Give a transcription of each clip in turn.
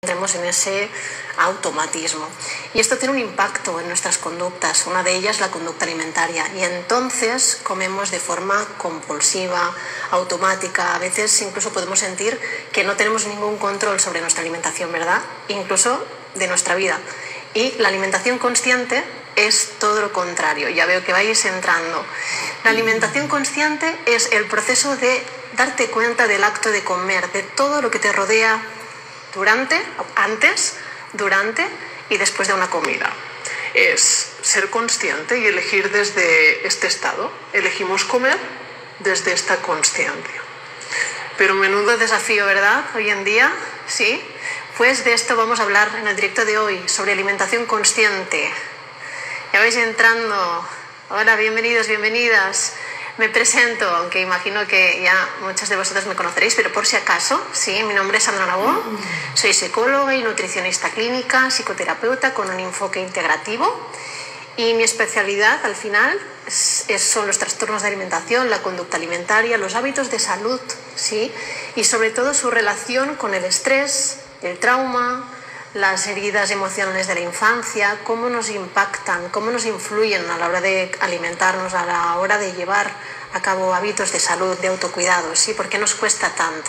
entremos en ese automatismo. Y esto tiene un impacto en nuestras conductas, una de ellas la conducta alimentaria. Y entonces comemos de forma compulsiva, automática. A veces incluso podemos sentir que no tenemos ningún control sobre nuestra alimentación, ¿verdad? Incluso de nuestra vida. Y la alimentación consciente es todo lo contrario. Ya veo que vais entrando. La alimentación consciente es el proceso de darte cuenta del acto de comer, de todo lo que te rodea durante, antes, durante y después de una comida. Es ser consciente y elegir desde este estado. Elegimos comer desde esta consciencia. Pero menudo desafío, ¿verdad? Hoy en día, ¿sí? Pues de esto vamos a hablar en el directo de hoy, sobre alimentación consciente. Ya vais entrando. Hola, bienvenidos, bienvenidas. Me presento, aunque imagino que ya muchas de vosotros me conoceréis, pero por si acaso, sí, mi nombre es Sandra Nabó, soy psicóloga y nutricionista clínica, psicoterapeuta con un enfoque integrativo y mi especialidad al final son los trastornos de alimentación, la conducta alimentaria, los hábitos de salud, sí, y sobre todo su relación con el estrés, el trauma, las heridas emocionales de la infancia, cómo nos impactan, cómo nos influyen a la hora de alimentarnos, a la hora de llevar a cabo hábitos de salud, de autocuidado, ¿sí? ¿Por qué nos cuesta tanto?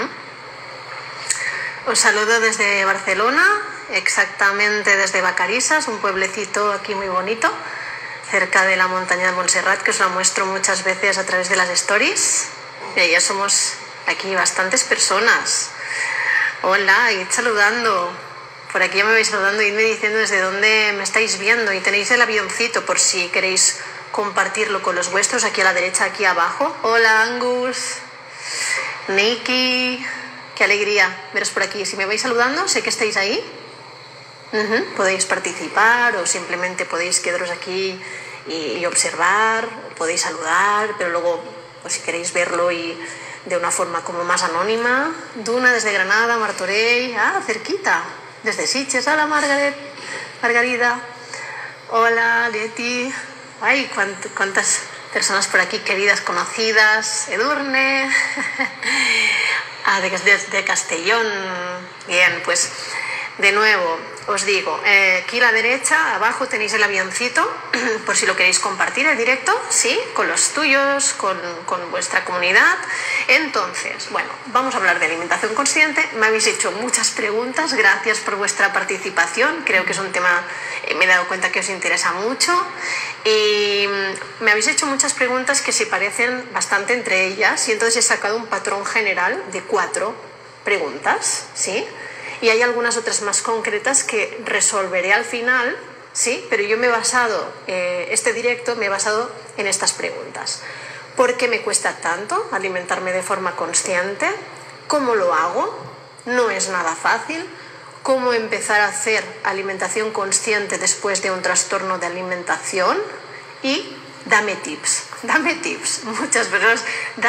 Os saludo desde Barcelona, exactamente desde Vacarisas, un pueblecito aquí muy bonito, cerca de la montaña de Montserrat, que os la muestro muchas veces a través de las stories. Y ya somos aquí bastantes personas. Hola, id saludando. Por aquí ya me vais saludando, idme diciendo desde dónde me estáis viendo. Y tenéis el avioncito por si queréis compartirlo con los vuestros, aquí a la derecha, aquí abajo. Hola, Angus, Nikki, qué alegría veros por aquí. Si me vais saludando, sé que estáis ahí. Podéis participar o simplemente podéis quedaros aquí y observar, podéis saludar, pero luego, pues, si queréis verlo y de una forma como más anónima. Duna desde Granada, Martorell, cerquita. Desde Sitges, hola Margarida, hola Leti, ay, cuántas personas por aquí queridas, conocidas, Edurne, desde Castellón. Bien, pues de nuevo os digo, aquí a la derecha, abajo tenéis el avioncito, por si lo queréis compartir el directo, sí, con los tuyos, con vuestra comunidad. Entonces, bueno, vamos a hablar de alimentación consciente. Me habéis hecho muchas preguntas, gracias por vuestra participación, creo que es un tema, me he dado cuenta que os interesa mucho, y me habéis hecho muchas preguntas que se parecen bastante entre ellas, y entonces he sacado un patrón general de 4 preguntas, ¿sí? Y hay algunas otras más concretas que resolveré al final, ¿sí? Pero yo me he basado, este directo me he basado en estas preguntas. ¿Por qué me cuesta tanto alimentarme de forma consciente? ¿Cómo lo hago? No es nada fácil. ¿Cómo empezar a hacer alimentación consciente después de un trastorno de alimentación? Y dame tips, muchas personas,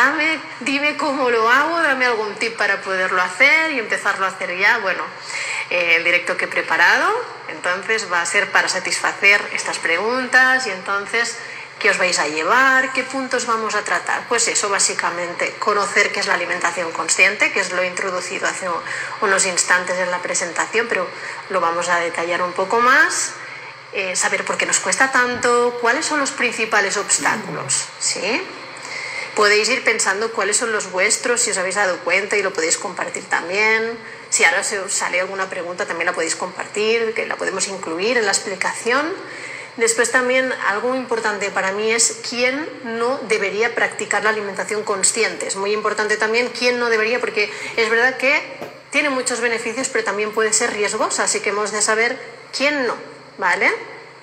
dime cómo lo hago, dame algún tip para poderlo hacer y empezarlo a hacer ya. Bueno, el directo que he preparado, entonces va a ser para satisfacer estas preguntas y entonces, ¿qué os vais a llevar? ¿Qué puntos vamos a tratar? Pues eso, básicamente, conocer qué es la alimentación consciente, que es lo introducido hace unos instantes en la presentación, pero lo vamos a detallar un poco más. Saber por qué nos cuesta tanto, cuáles son los principales obstáculos, ¿sí? Podéis ir pensando cuáles son los vuestros, si os habéis dado cuenta, y lo podéis compartir también. Si ahora se os sale alguna pregunta, también la podéis compartir, que la podemos incluir en la explicación. Después también, algo importante para mí es quién no debería practicar la alimentación consciente. Es muy importante también quién no debería, porque es verdad que tiene muchos beneficios, pero también puede ser riesgosa, así que hemos de saber quién no. ¿Vale?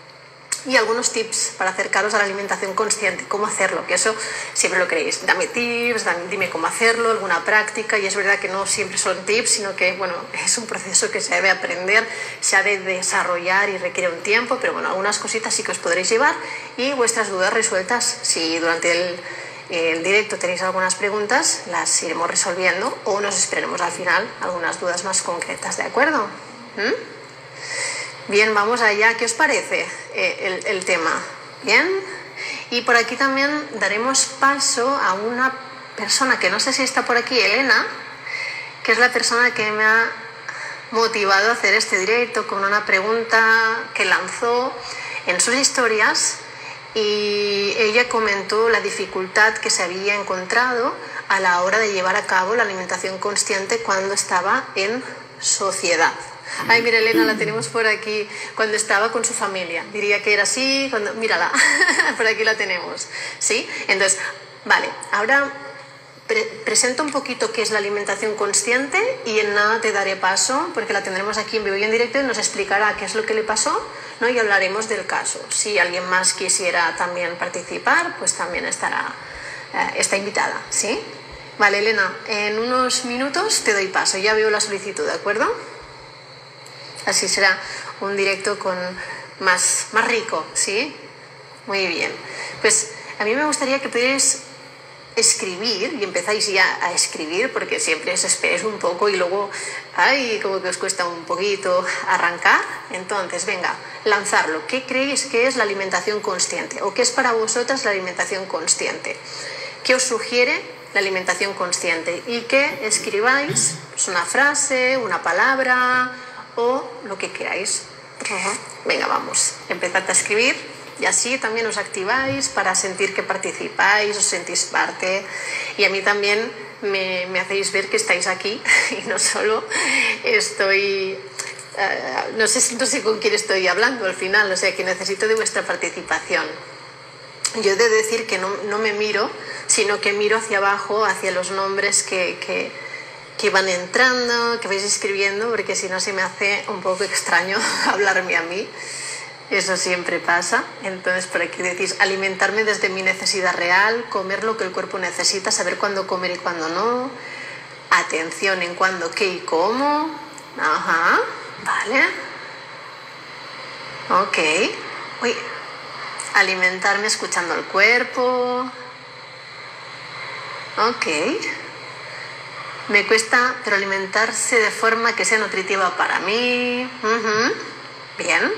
Y algunos tips para acercaros a la alimentación consciente, cómo hacerlo, que eso siempre lo queréis. Dame tips, dime cómo hacerlo, alguna práctica, y es verdad que no siempre son tips, sino que, bueno, es un proceso que se debe aprender, se ha de desarrollar y requiere un tiempo, pero bueno, algunas cositas sí que os podréis llevar y vuestras dudas resueltas. Si durante el directo tenéis algunas preguntas, las iremos resolviendo o nos esperaremos al final algunas dudas más concretas, ¿de acuerdo? Bien, vamos allá. ¿Qué os parece el tema? ¿Bien? Y por aquí también daremos paso a una persona que no sé si está por aquí, Elena, que es la persona que me ha motivado a hacer este directo con una pregunta que lanzó en sus historias y ella comentó la dificultad que se había encontrado a la hora de llevar a cabo la alimentación consciente cuando estaba en sociedad. Ay, mira, Elena, la tenemos por aquí, cuando estaba con su familia. Diría que era así, cuando... mírala, por aquí la tenemos, ¿sí? Entonces, vale, ahora presento un poquito qué es la alimentación consciente y en nada te daré paso, porque la tendremos aquí en vivo y en directo y nos explicará qué es lo que le pasó, ¿no? Y hablaremos del caso. Si alguien más quisiera también participar, pues también está invitada, ¿sí? Vale, Elena, en unos minutos te doy paso, ya veo la solicitud, ¿de acuerdo? Así será un directo más rico, ¿sí? Muy bien. Pues a mí me gustaría que pudierais escribir, y empezáis ya a escribir, porque siempre os esperéis un poco y luego, ay, como que os cuesta un poquito arrancar. Entonces, venga, lanzarlo. ¿Qué creéis que es la alimentación consciente? ¿O qué es para vosotras la alimentación consciente? ¿Qué os sugiere la alimentación consciente? Y que escribáis pues, una frase, una palabra o lo que queráis. Venga, vamos, empezad a escribir y así también os activáis para sentir que participáis, os sentís parte y a mí también me hacéis ver que estáis aquí y no solo estoy... no sé con quién estoy hablando al final, o sea que necesito de vuestra participación. Yo he de decir que no me miro, sino que miro hacia abajo, hacia los nombres que van entrando, que vais escribiendo, porque si no se me hace un poco extraño hablarme a mí. Eso siempre pasa. Entonces por aquí decís, alimentarme desde mi necesidad real, comer lo que el cuerpo necesita, saber cuándo comer y cuándo no, atención en cuándo, qué y cómo. Ajá, vale. Ok. Uy, alimentarme escuchando el cuerpo. Ok. Me cuesta, pero alimentarse de forma que sea nutritiva para mí. Bien.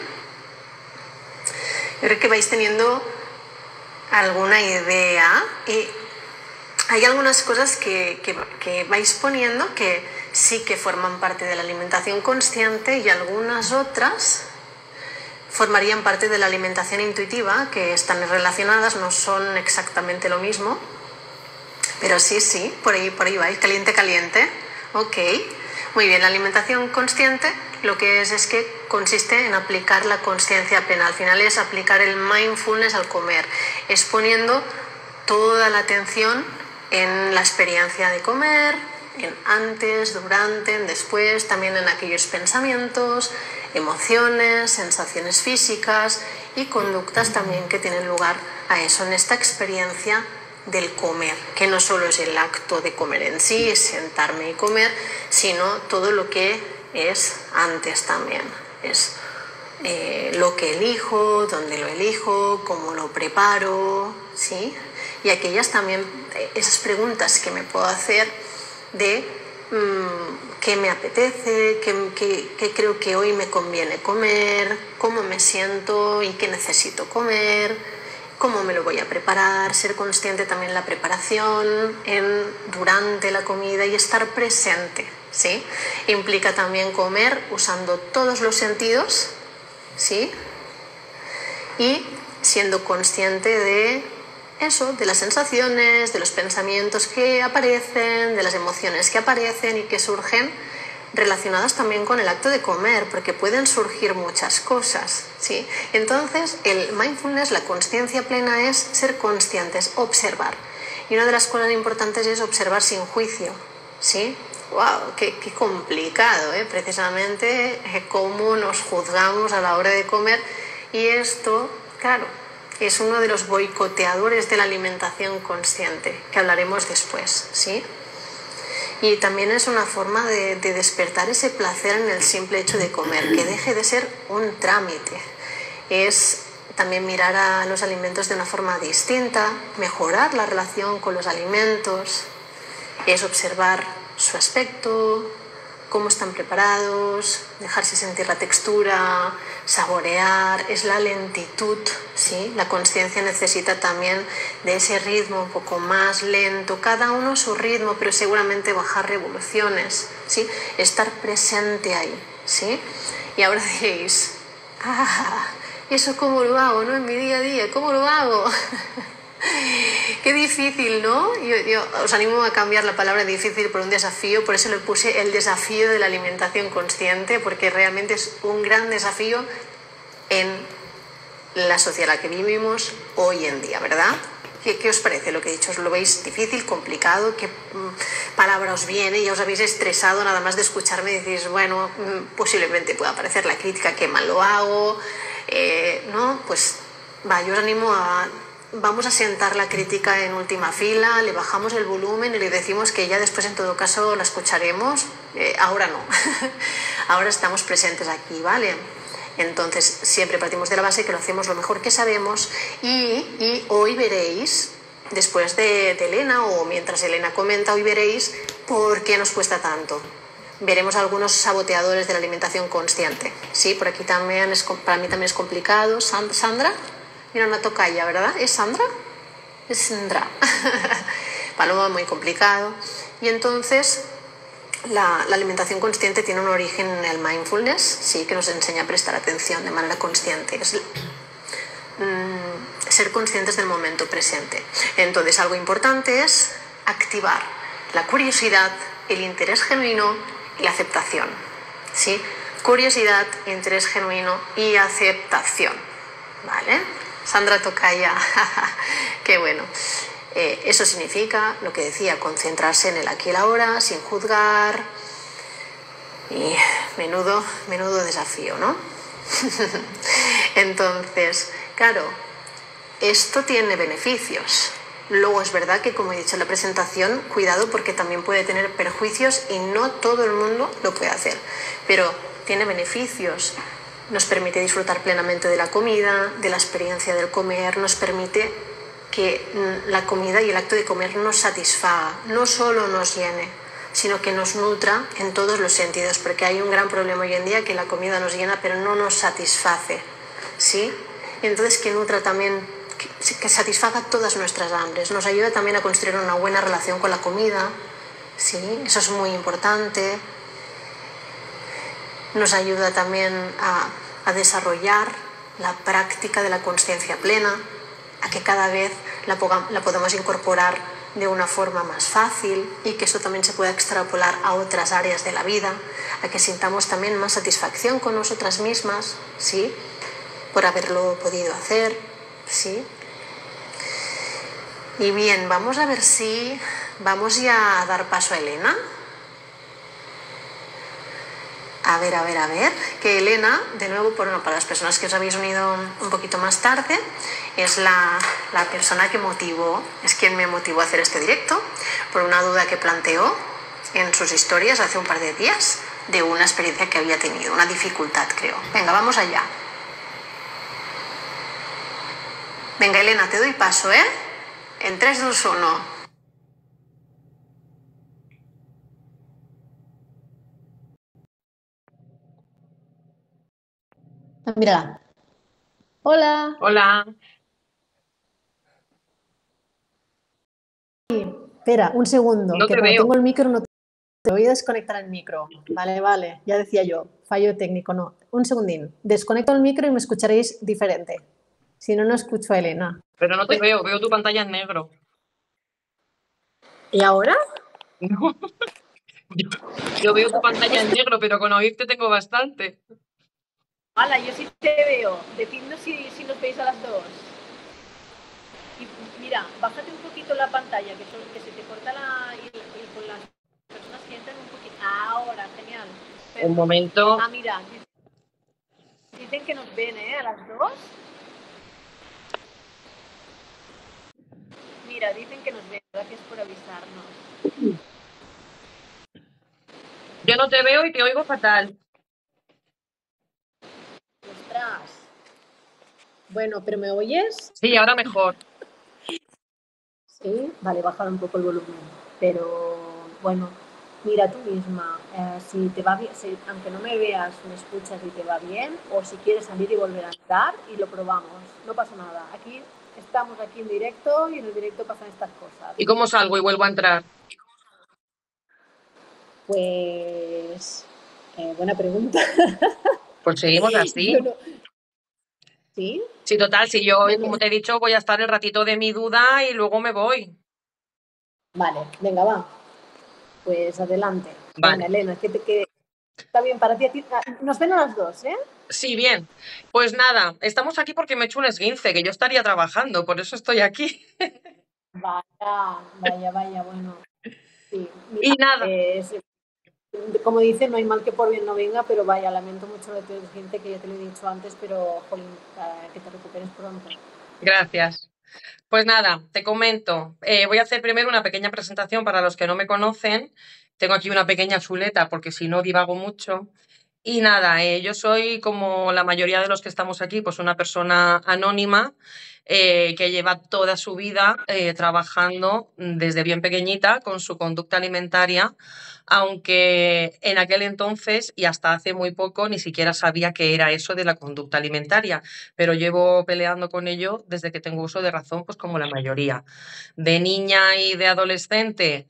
Yo creo que vais teniendo alguna idea y hay algunas cosas que vais poniendo que sí que forman parte de la alimentación consciente y algunas otras formarían parte de la alimentación intuitiva, que están relacionadas, no son exactamente lo mismo. Pero sí, por ahí vais, caliente. Ok, muy bien, la alimentación consciente lo que es que consiste en aplicar la consciencia plena. Al final es aplicar el mindfulness al comer, es poniendo toda la atención en la experiencia de comer, en antes, durante, en después, también en aquellos pensamientos, emociones, sensaciones físicas y conductas también que tienen lugar a eso, en esta experiencia del comer, que no solo es el acto de comer en sí, es sentarme y comer, sino todo lo que es antes también, es lo que elijo, dónde lo elijo, cómo lo preparo, ¿sí? Y aquellas también, esas preguntas que me puedo hacer de qué me apetece, qué creo que hoy me conviene comer, cómo me siento y qué necesito comer, cómo me lo voy a preparar, ser consciente también de la preparación, durante la comida y estar presente, ¿sí? Implica también comer usando todos los sentidos, ¿sí? Y siendo consciente de eso, de las sensaciones, de los pensamientos que aparecen, de las emociones que aparecen y que surgen relacionadas también con el acto de comer, porque pueden surgir muchas cosas, ¿sí? Entonces, el mindfulness, la consciencia plena es ser conscientes, observar. Y una de las cosas importantes es observar sin juicio, ¿sí? ¡Wow! ¡Qué complicado! Precisamente cómo nos juzgamos a la hora de comer. Y esto, claro, es uno de los boicoteadores de la alimentación consciente, que hablaremos después, ¿sí? Y también es una forma de despertar ese placer en el simple hecho de comer, que deje de ser un trámite. Es también mirar a los alimentos de una forma distinta, mejorar la relación con los alimentos, es observar su aspecto, cómo están preparados, dejarse sentir la textura, saborear, es la lentitud, ¿sí? La consciencia necesita también de ese ritmo un poco más lento, cada uno su ritmo, pero seguramente bajar revoluciones, ¿sí? Estar presente ahí, ¿sí? Y ahora diréis, ¿eso cómo lo hago, no? En mi día a día, ¿cómo lo hago? Qué difícil, ¿no? Yo os animo a cambiar la palabra difícil por un desafío, por eso le puse el desafío de la alimentación consciente, porque realmente es un gran desafío en la sociedad en la que vivimos hoy en día, ¿verdad? ¿Qué os parece lo que he dicho? ¿Os lo veis difícil, complicado? ¿Qué palabra os viene? Ya os habéis estresado nada más de escucharme y decís, bueno, posiblemente pueda aparecer la crítica, qué mal lo hago, ¿no? Pues va, yo os animo a... Vamos a sentar la crítica en última fila, le bajamos el volumen y le decimos que ya después en todo caso la escucharemos. Ahora no, ahora estamos presentes aquí, ¿vale? Entonces siempre partimos de la base que lo hacemos lo mejor que sabemos y hoy veréis, después de Elena o mientras Elena comenta, hoy veréis por qué nos cuesta tanto. Veremos algunos saboteadores de la alimentación consciente. Sí, por aquí también, para mí también es complicado. Sandra. Mira, una tocaya, ¿verdad? ¿Es Sandra? Es Sandra. Paloma, muy complicado. Y entonces, la alimentación consciente tiene un origen en el mindfulness, sí, que nos enseña a prestar atención de manera consciente. Es ser conscientes del momento presente. Entonces, algo importante es activar la curiosidad, el interés genuino y la aceptación. ¿Sí? Curiosidad, interés genuino y aceptación. ¿Vale? Sandra Tocaya, qué bueno. Eso significa, lo que decía, concentrarse en el aquí y la ahora, sin juzgar. Y menudo desafío, ¿no? Entonces, claro, esto tiene beneficios. Luego es verdad que, como he dicho en la presentación, cuidado porque también puede tener perjuicios y no todo el mundo lo puede hacer. Pero tiene beneficios. Nos permite disfrutar plenamente de la comida, de la experiencia del comer, nos permite que la comida y el acto de comer nos satisfaga, no solo nos llene, sino que nos nutra en todos los sentidos, porque hay un gran problema hoy en día que la comida nos llena pero no nos satisface, ¿sí? Y entonces que nutra también, que satisfaga todas nuestras hambres, nos ayuda también a construir una buena relación con la comida, ¿sí? Eso es muy importante. Nos ayuda también a desarrollar la práctica de la consciencia plena, a que cada vez la podamos incorporar de una forma más fácil y que eso también se pueda extrapolar a otras áreas de la vida, a que sintamos también más satisfacción con nosotras mismas, ¿sí? Por haberlo podido hacer, ¿sí? Y bien, vamos a ver si vamos ya a dar paso a Elena. A ver, que Elena, de nuevo, para las personas que os habéis unido un poquito más tarde, es la persona que motivó, es quien me motivó a hacer este directo, por una duda que planteó en sus historias hace un par de días, de una experiencia que había tenido, una dificultad, creo. Venga, vamos allá. Venga, Elena, te doy paso, ¿eh? En 3, 2, 1. Mira. Hola. Hola. Espera, un segundo, No que te como veo. tengo el micro no te voy a desconectar el micro. Vale, ya decía yo, fallo técnico, no. Un segundín, desconecto el micro y me escucharéis diferente. Si no, no escucho a Elena. Pero no te veo tu pantalla en negro. ¿Y ahora? No. Yo veo tu pantalla en negro, pero con oírte tengo bastante. Hola, yo sí te veo. Decidnos si nos veis a las dos. Y mira, bájate un poquito la pantalla, que se te corta y con las personas que entran un poquito. Ahora, genial. Pero, un momento. Mira, dicen que nos ven, ¿eh? A las dos. Mira, dicen que nos ven. Gracias por avisarnos. Yo no te veo y te oigo fatal. Ostras. Bueno, ¿pero me oyes? Sí, ahora mejor. Sí, vale, bajar un poco el volumen. Pero bueno, mira tú misma, si te va bien, aunque no me veas, me escuchas y te va bien, o si quieres salir y volver a entrar y lo probamos. No pasa nada. Aquí estamos aquí en directo y en el directo pasan estas cosas. ¿Y cómo salgo y vuelvo a entrar? Pues, buena pregunta. Pues seguimos Yo así. no. ¿Sí? Sí, total, si yo, Bueno, como te he dicho, voy a estar el ratito de mi duda y luego me voy. vale, venga, va. Pues adelante. Venga, Vale. Elena, que está bien para ti, Nos ven a las dos, ¿eh? Sí, bien. Pues nada, estamos aquí porque me he hecho un esguince, que yo estaría trabajando, por eso estoy aquí. Vaya, vaya, vaya, bueno. Sí, mira, Y nada, como dice, no hay mal que por bien no venga, pero vaya, lamento mucho de tu gente que ya te lo he dicho antes, pero jolín, para que te recuperes pronto. gracias. Pues nada, te comento. Voy a hacer primero una pequeña presentación para los que no me conocen. Tengo aquí una pequeña chuleta porque si no divago mucho. Y nada, yo soy como la mayoría de los que estamos aquí, pues una persona anónima que lleva toda su vida trabajando desde bien pequeñita con su conducta alimentaria, aunque en aquel entonces y hasta hace muy poco ni siquiera sabía qué era eso de la conducta alimentaria, pero llevo peleando con ello desde que tengo uso de razón, pues como la mayoría. De niña y de adolescente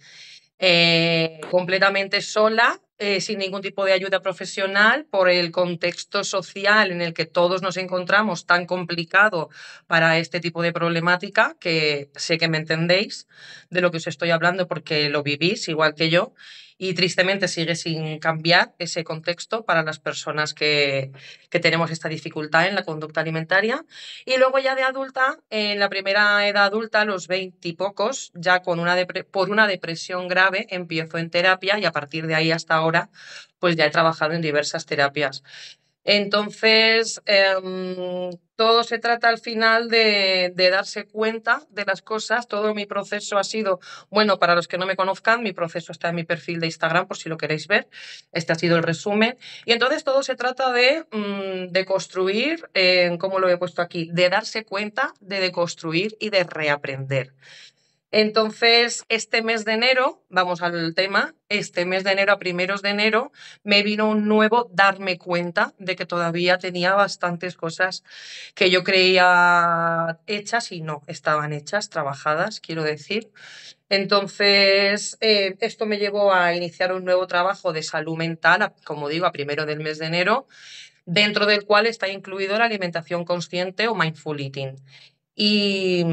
completamente sola, sin ningún tipo de ayuda profesional, por el contexto social en el que todos nos encontramos tan complicado para este tipo de problemática, que sé que me entendéis de lo que os estoy hablando porque lo vivís igual que yo. Y tristemente sigue sin cambiar ese contexto para las personas que tenemos esta dificultad en la conducta alimentaria. Y luego ya de adulta, en la primera edad adulta, los 20 y pocos, ya con por una depresión grave, empiezo en terapia y a partir de ahí hasta ahora, pues ya he trabajado en diversas terapias. Entonces, todo se trata al final de darse cuenta de las cosas. Todo mi proceso ha sido, bueno, para los que no me conozcan, mi proceso está en mi perfil de Instagram por si lo queréis ver. Este ha sido el resumen. Y entonces todo se trata de construir, ¿cómo lo he puesto aquí? De darse cuenta, de deconstruir y de reaprender. Entonces, este mes de enero, vamos al tema, este mes de enero a primeros de enero me vino un nuevo darme cuenta de que todavía tenía bastantes cosas que yo creía hechas y no estaban hechas, trabajadas, quiero decir. Entonces, esto me llevó a iniciar un nuevo trabajo de salud mental, como digo, a primero del mes de enero, dentro del cual está incluido la alimentación consciente o mindful eating. Y,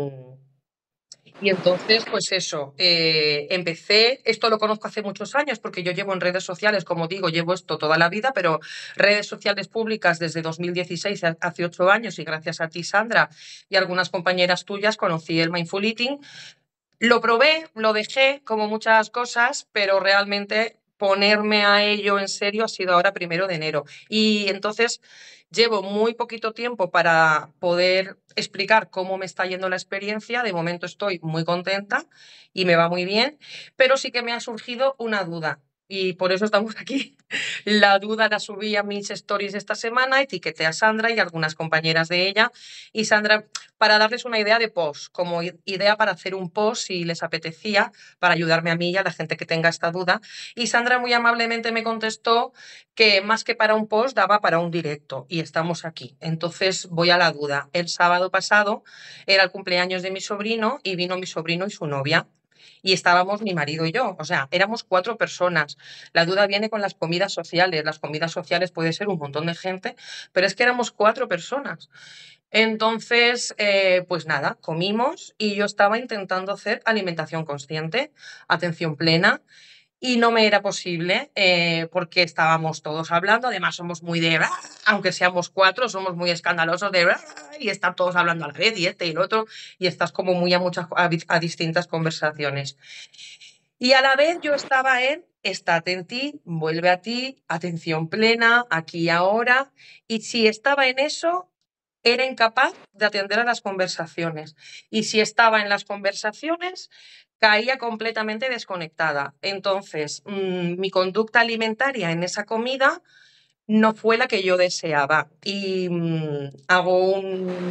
y entonces, pues eso, empecé, esto lo conozco hace muchos años porque yo llevo en redes sociales, como digo, llevo esto toda la vida, pero redes sociales públicas desde 2016, hace 8 años, y gracias a ti, Sandra, y algunas compañeras tuyas, conocí el Mindful Eating. Lo probé, lo dejé, como muchas cosas, pero realmente ponerme a ello en serio ha sido ahora primero de enero. Y entonces llevo muy poquito tiempo para poder explicar cómo me está yendo la experiencia. De momento estoy muy contenta y me va muy bien, pero sí que me ha surgido una duda. Y por eso estamos aquí. La duda la subí a mis stories esta semana, etiqueté a Sandra y a algunas compañeras de ella. Y Sandra, para darles una idea de post, como idea para hacer un post si les apetecía, para ayudarme a mí y a la gente que tenga esta duda. Y Sandra muy amablemente me contestó que más que para un post daba para un directo y estamos aquí. Entonces voy a la duda. El sábado pasado era el cumpleaños de mi sobrino y vino mi sobrino y su novia. Y estábamos mi marido y yo, o sea, éramos 4 personas. La duda viene con las comidas sociales. Las comidas sociales puede ser un montón de gente, pero es que éramos 4 personas. Entonces, pues nada, comimos y yo estaba intentando hacer alimentación consciente, atención plena, y no me era posible porque estábamos todos hablando, además somos muy de, "Ah", aunque seamos 4, somos muy escandalosos de, "Ah", y están todos hablando a la vez y este y el otro, y estás como muy a distintas conversaciones. Y a la vez yo estaba en, estate en ti, vuelve a ti, atención plena, aquí y ahora, y si estaba en eso era incapaz de atender a las conversaciones. Y si estaba en las conversaciones, caía completamente desconectada. Entonces, mi conducta alimentaria en esa comida no fue la que yo deseaba. Y hago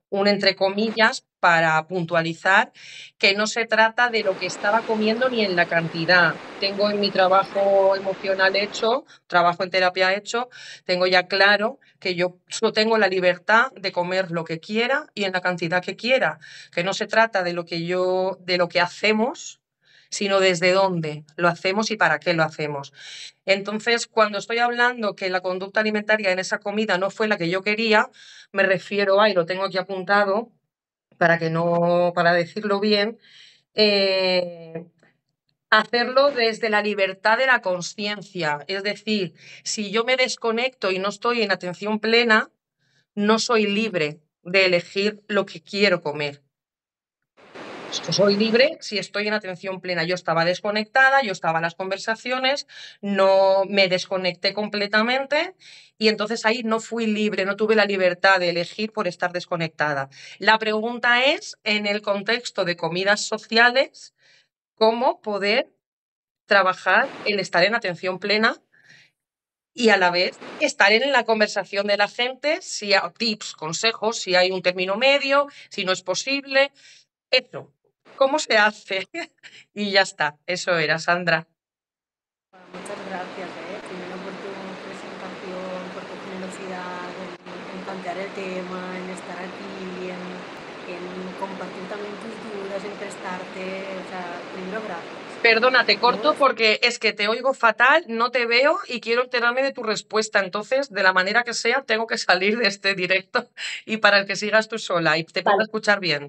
un entre comillas para puntualizar que no se trata de lo que estaba comiendo ni en la cantidad. Tengo en mi trabajo emocional hecho, trabajo en terapia hecho, tengo ya claro que yo solo tengo la libertad de comer lo que quiera y en la cantidad que quiera, que no se trata de lo que hacemos, sino desde dónde lo hacemos y para qué lo hacemos. Entonces, cuando estoy hablando que la conducta alimentaria en esa comida no fue la que yo quería, me refiero a, y lo tengo aquí apuntado para decirlo bien, eh, hacerlo desde la libertad de la consciencia. Es decir, si yo me desconecto y no estoy en atención plena, no soy libre de elegir lo que quiero comer. Soy libre si estoy en atención plena. Yo estaba desconectada, yo estaba en las conversaciones, no me desconecté completamente y entonces ahí no fui libre, no tuve la libertad de elegir por estar desconectada. La pregunta es, en el contexto de comidas sociales, ¿cómo poder trabajar el estar en atención plena y a la vez estar en la conversación de la gente, si hay tips, consejos, si hay un término medio, si no es posible? Eso, ¿cómo se hace? Y ya está, eso era, Sandra. Muchas gracias, primero por tu presentación, por tu generosidad en plantear el tema, en estar aquí, en compartir también tus dudas, en prestarte. O sea, primero gracias. Perdona, te corto Luego, porque es que te oigo fatal, no te veo y quiero enterarme de tu respuesta. Entonces, de la manera que sea, tengo que salir de este directo y para el que sigas tú sola y te pueda vale. escuchar bien.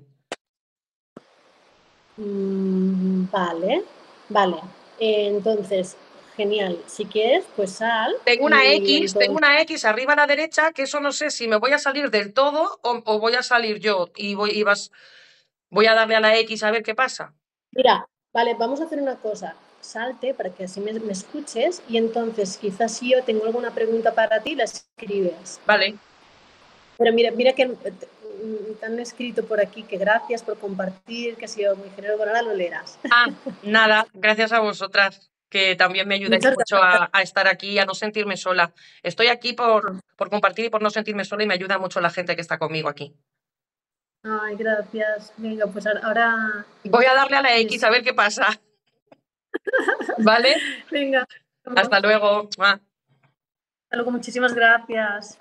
Vale, vale. Entonces, genial. Si quieres, pues sal. Tengo Y una X arriba a la derecha, que eso no sé si me voy a salir del todo o voy a salir yo y voy a darle a la X a ver qué pasa. mira, vale, vamos a hacer una cosa. Salte para que así me escuches y entonces quizás si yo tengo alguna pregunta para ti, la escribes. Vale. Pero mira que te han escrito por aquí que gracias por compartir, que ha sido muy generoso. Bueno, ahora lo leerás. Ah, nada, gracias a vosotras, que también me ayudáis Muchas mucho gracias. a estar aquí, a no sentirme sola. Estoy aquí por compartir y por no sentirme sola y me ayuda mucho la gente que está conmigo aquí. Ay, gracias. Venga, pues ahora Voy a darle a la X pues, a ver qué pasa. ¿Vale? venga, Hasta vamos. luego. Hasta luego, muchísimas gracias.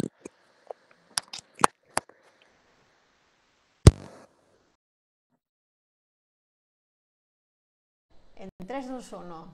En 3, 2, 1.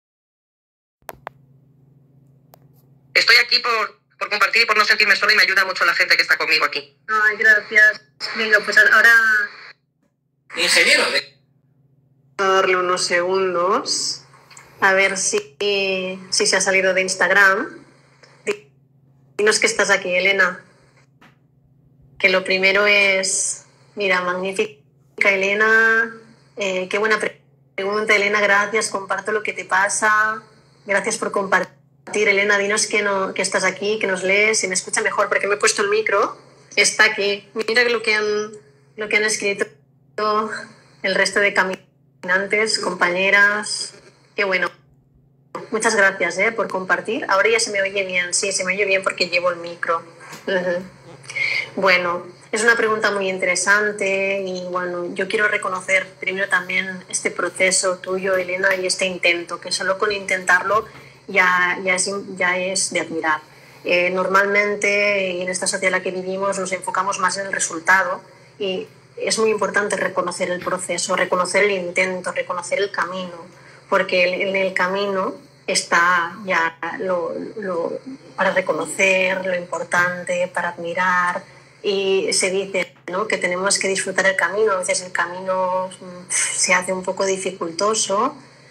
Estoy aquí por compartir y por no sentirme sola y me ayuda mucho la gente que está conmigo aquí. Ay, gracias. Venga, pues ahora... Ingeniero. Darle unos segundos a ver si se ha salido de Instagram. Dinos que estás aquí, Elena. Que lo primero es, mira, magnífica Elena, qué buena pregunta, Elena, gracias, comparto lo que te pasa, gracias por compartir, Elena, dinos que estás aquí, que nos lees, y me escucha mejor, porque me he puesto el micro, está aquí, mira lo que han escrito el resto de caminantes, compañeras, qué bueno. Muchas gracias por compartir. Ahora ya se me oye bien, sí, se me oye bien porque llevo el micro. Bueno, es una pregunta muy interesante y bueno, yo quiero reconocer primero también este proceso tuyo, Elena, y este intento, que solo con intentarlo ya es de admirar. Normalmente en esta sociedad en la que vivimos nos enfocamos más en el resultado y es muy importante reconocer el proceso, reconocer el intento, reconocer el camino, porque en el camino está ya para reconocer lo importante, para admirar. Y se dice, ¿no?, que tenemos que disfrutar el camino. A veces el camino se hace un poco dificultoso,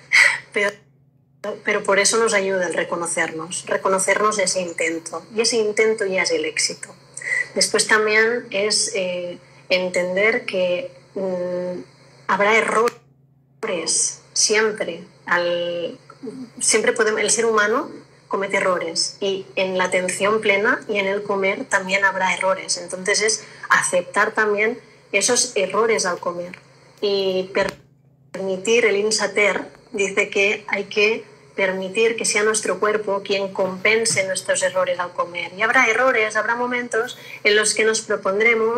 pero por eso nos ayuda el reconocernos ese intento. Y ese intento ya es el éxito. Después también es entender que habrá errores siempre. El ser humano comete errores y en la atención plena y en el comer también habrá errores. Entonces es aceptar también esos errores al comer y permitir, el Insater dice que hay que permitir que sea nuestro cuerpo quien compense nuestros errores al comer. Y habrá errores, habrá momentos en los que nos propondremos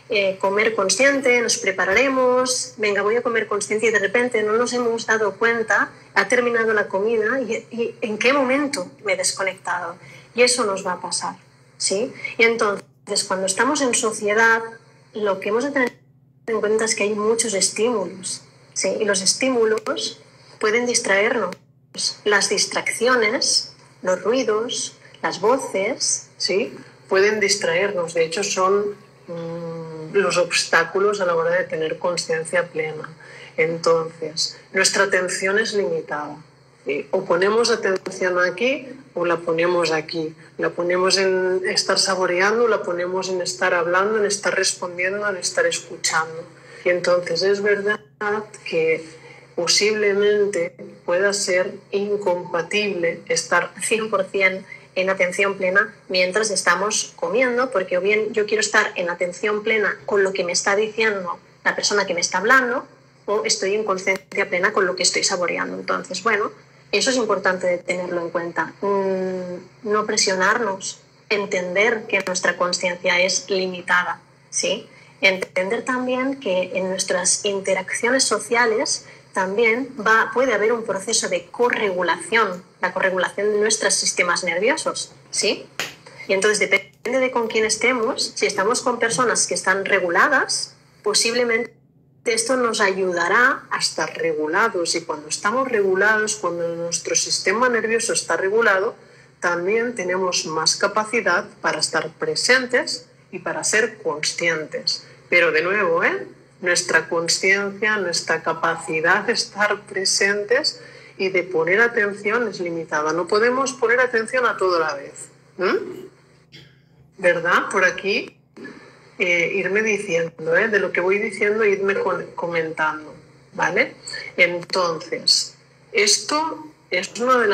comer consciente, nos prepararemos, venga, voy a comer consciente y de repente no nos hemos dado cuenta, ha terminado la comida y en qué momento me he desconectado. Y eso nos va a pasar, ¿sí? Y entonces, cuando estamos en sociedad, lo que hemos de tener en cuenta es que hay muchos estímulos, ¿sí? Y los estímulos pueden distraernos. Las distracciones, los ruidos, las voces, ¿sí? Pueden distraernos. De hecho, son los obstáculos a la hora de tener conciencia plena. Entonces, nuestra atención es limitada. ¿Sí? O ponemos atención aquí o la ponemos aquí. La ponemos en estar saboreando, la ponemos en estar hablando, en estar respondiendo, en estar escuchando. Y entonces es verdad que posiblemente pueda ser incompatible estar 100% en atención plena mientras estamos comiendo, porque o bien yo quiero estar en atención plena con lo que me está diciendo la persona que me está hablando, o estoy en conciencia plena con lo que estoy saboreando. Entonces, bueno, eso es importante tenerlo en cuenta. No presionarnos, entender que nuestra conciencia es limitada, ¿sí? Entender también que en nuestras interacciones sociales también puede haber un proceso de corregulación, la corregulación de nuestros sistemas nerviosos, ¿sí? Y entonces depende de con quién estemos. Si estamos con personas que están reguladas, posiblemente esto nos ayudará a estar regulados. Y cuando estamos regulados, cuando nuestro sistema nervioso está regulado, también tenemos más capacidad para estar presentes y para ser conscientes. Pero de nuevo, nuestra conciencia, nuestra capacidad de estar presentes y de poner atención es limitada. No podemos poner atención a todo a la vez. ¿Verdad? Por aquí irme diciendo, de lo que voy diciendo, irme comentando, ¿vale? Entonces, esto es una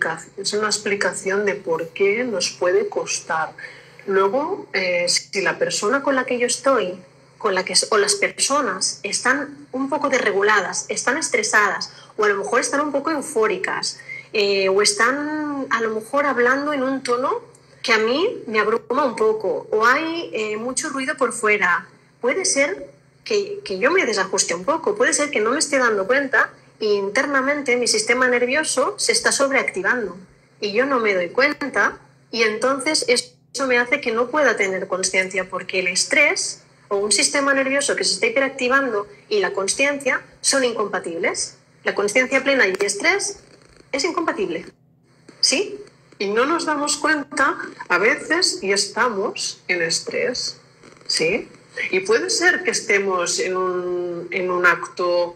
explicación de por qué nos puede costar. Luego, si la persona con la que yo estoy, o las personas están un poco desreguladas, están estresadas, o a lo mejor están un poco eufóricas, o están a lo mejor hablando en un tono que a mí me abruma un poco, o hay mucho ruido por fuera, puede ser que yo me desajuste un poco, puede ser que no me esté dando cuenta y internamente mi sistema nervioso se está sobreactivando y yo no me doy cuenta, y entonces eso me hace que no pueda tener conciencia, porque el estrés o un sistema nervioso que se está hiperactivando y la consciencia son incompatibles. La conciencia plena y estrés es incompatible, ¿sí? Y no nos damos cuenta a veces y estamos en estrés, ¿sí? Y puede ser que estemos en un acto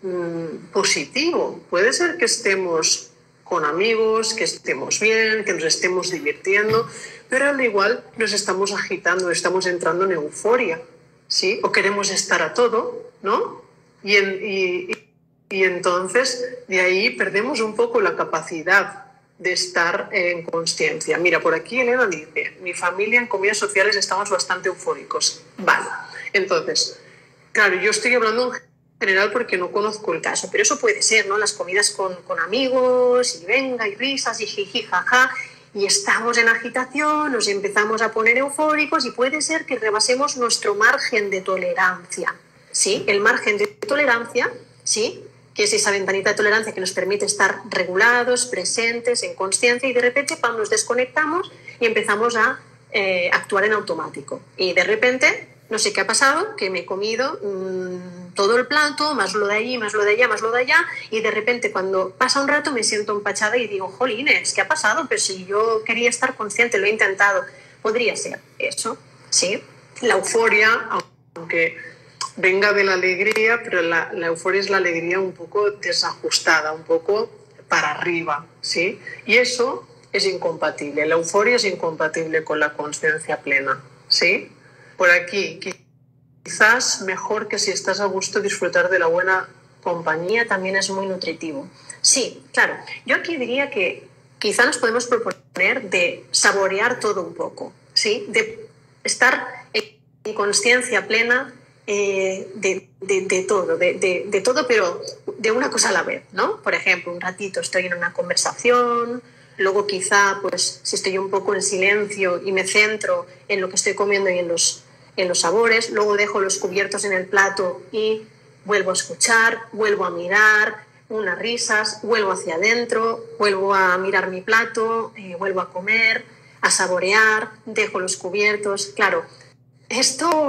positivo, puede ser que estemos con amigos, que estemos bien, que nos estemos divirtiendo, pero al igual nos estamos agitando, estamos entrando en euforia, ¿sí? O queremos estar a todo, ¿no? Y entonces de ahí perdemos un poco la capacidad de estar en consciencia. Mira, por aquí Elena dice, mi familia en comidas sociales estamos bastante eufóricos. Vale, entonces, claro, yo estoy hablando en general porque no conozco el caso, pero eso puede ser, ¿no? Las comidas con amigos, y venga, y risas, y jiji, jaja, y estamos en agitación, nos empezamos a poner eufóricos y puede ser que rebasemos nuestro margen de tolerancia, ¿sí? El margen de tolerancia, ¿sí?, que es esa ventanita de tolerancia que nos permite estar regulados, presentes, en consciencia, y de repente nos desconectamos y empezamos a actuar en automático. Y de repente, no sé qué ha pasado, que me he comido todo el plato, más lo de allí, más lo de allá, más lo de allá, y de repente cuando pasa un rato me siento empachada y digo, jolines, ¿qué ha pasado? Pero si yo quería estar consciente, lo he intentado. Podría ser eso, ¿sí? La euforia, aunque venga de la alegría, pero la euforia es la alegría un poco desajustada, un poco para arriba, ¿sí? Y eso es incompatible, la euforia es incompatible con la conciencia plena, ¿sí? Por aquí, quizás mejor que si estás a gusto disfrutar de la buena compañía también es muy nutritivo. Sí, claro, yo aquí diría que quizá nos podemos proponer de saborear todo un poco, ¿sí? De estar en conciencia plena de todo, pero de una cosa a la vez, ¿no? Por ejemplo, un ratito estoy en una conversación, luego quizá, pues, si estoy un poco en silencio y me centro en lo que estoy comiendo y en en los sabores, luego dejo los cubiertos en el plato y vuelvo a escuchar, vuelvo a mirar, unas risas, vuelvo hacia adentro, vuelvo a mirar mi plato, vuelvo a comer, a saborear, dejo los cubiertos. Claro, esto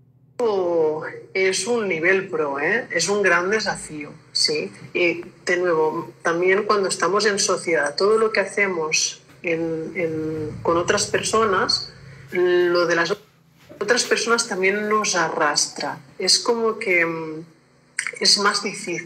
es un nivel pro, ¿eh? Es un gran desafío, ¿sí? Y de nuevo, también cuando estamos en sociedad, todo lo que hacemos con otras personas, lo de las otras personas también nos arrastra. Es como que es más difícil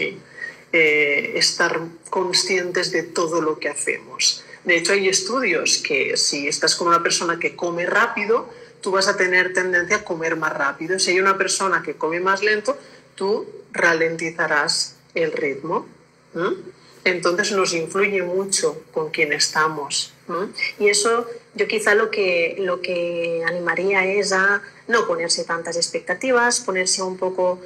estar conscientes de todo lo que hacemos. De hecho, hay estudios que si estás con una persona que come rápido, tú vas a tener tendencia a comer más rápido. Si hay una persona que come más lento, tú ralentizarás el ritmo. Entonces nos influye mucho con quién estamos. Y eso yo quizá lo que animaría es a no ponerse tantas expectativas, ponerse un poco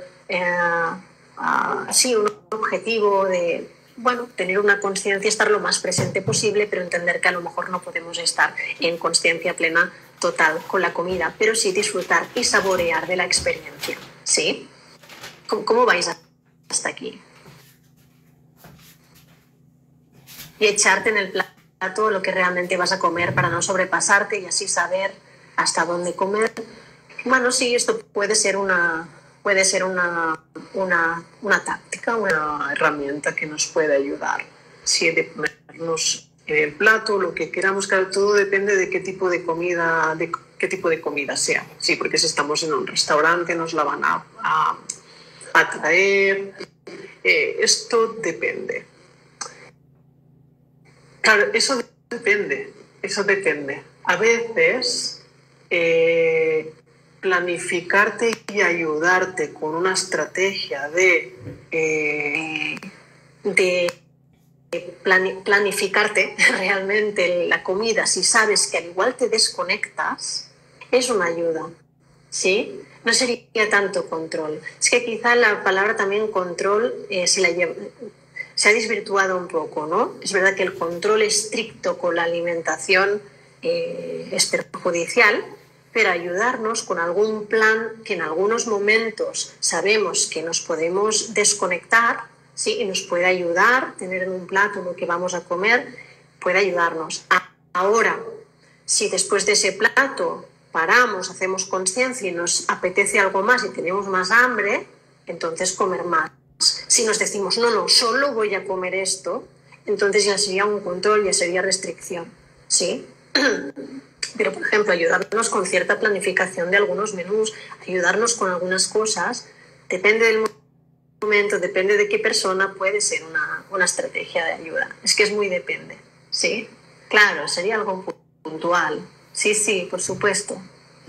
así un objetivo de tener una conciencia, estar lo más presente posible, pero entender que a lo mejor no podemos estar en conciencia plena total con la comida, pero sí disfrutar y saborear de la experiencia. ¿Sí? ¿Cómo vais hasta aquí? Y echarte en el plato lo que realmente vas a comer para no sobrepasarte y así saber hasta dónde comer. Bueno, sí, esto puede ser una táctica, una herramienta que nos puede ayudar. Sí, de ponernos en el plato, lo que queramos, claro, todo depende de qué tipo de comida sea. Sí, porque si estamos en un restaurante nos la van a traer. Esto depende. Claro, eso depende. A veces planificarte y ayudarte con una estrategia de planificarte realmente la comida, si sabes que al igual te desconectas, es una ayuda, ¿sí? No sería tanto control. Es que quizá la palabra también control se ha desvirtuado un poco, ¿no? Es verdad que el control estricto con la alimentación es perjudicial, pero ayudarnos con algún plan que en algunos momentos sabemos que nos podemos desconectar, ¿sí? Y nos puede ayudar, tener en un plato lo que vamos a comer, puede ayudarnos. Ahora, si después de ese plato paramos, hacemos conciencia y nos apetece algo más y tenemos más hambre, entonces comer más. Si nos decimos, no, solo voy a comer esto, entonces ya sería un control, ya sería restricción, ¿sí? Pero, por ejemplo, ayudarnos con cierta planificación de algunos menús, ayudarnos con algunas cosas, depende del momento, depende de qué persona, puede ser una estrategia de ayuda. Es que es muy depende, ¿sí? Claro, sería algo puntual. Sí, por supuesto.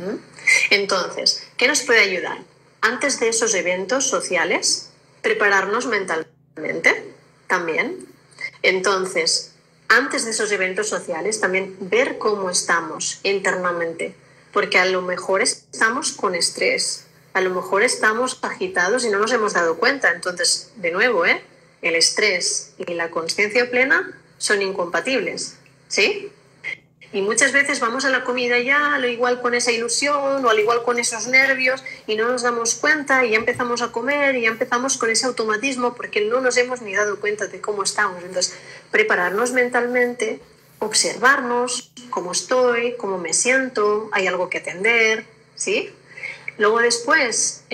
Entonces, ¿qué nos puede ayudar? Antes de esos eventos sociales, prepararnos mentalmente también. Entonces, antes de esos eventos sociales, también ver cómo estamos internamente, porque a lo mejor estamos con estrés, a lo mejor estamos agitados y no nos hemos dado cuenta. Entonces, de nuevo, el estrés y la consciencia plena son incompatibles, ¿sí? Y muchas veces vamos a la comida ya al igual con esa ilusión o al igual con esos nervios y no nos damos cuenta y ya empezamos a comer y ya empezamos con ese automatismo porque no nos hemos ni dado cuenta de cómo estamos. Entonces, prepararnos mentalmente, observarnos cómo estoy, cómo me siento, hay algo que atender, ¿sí? Luego después,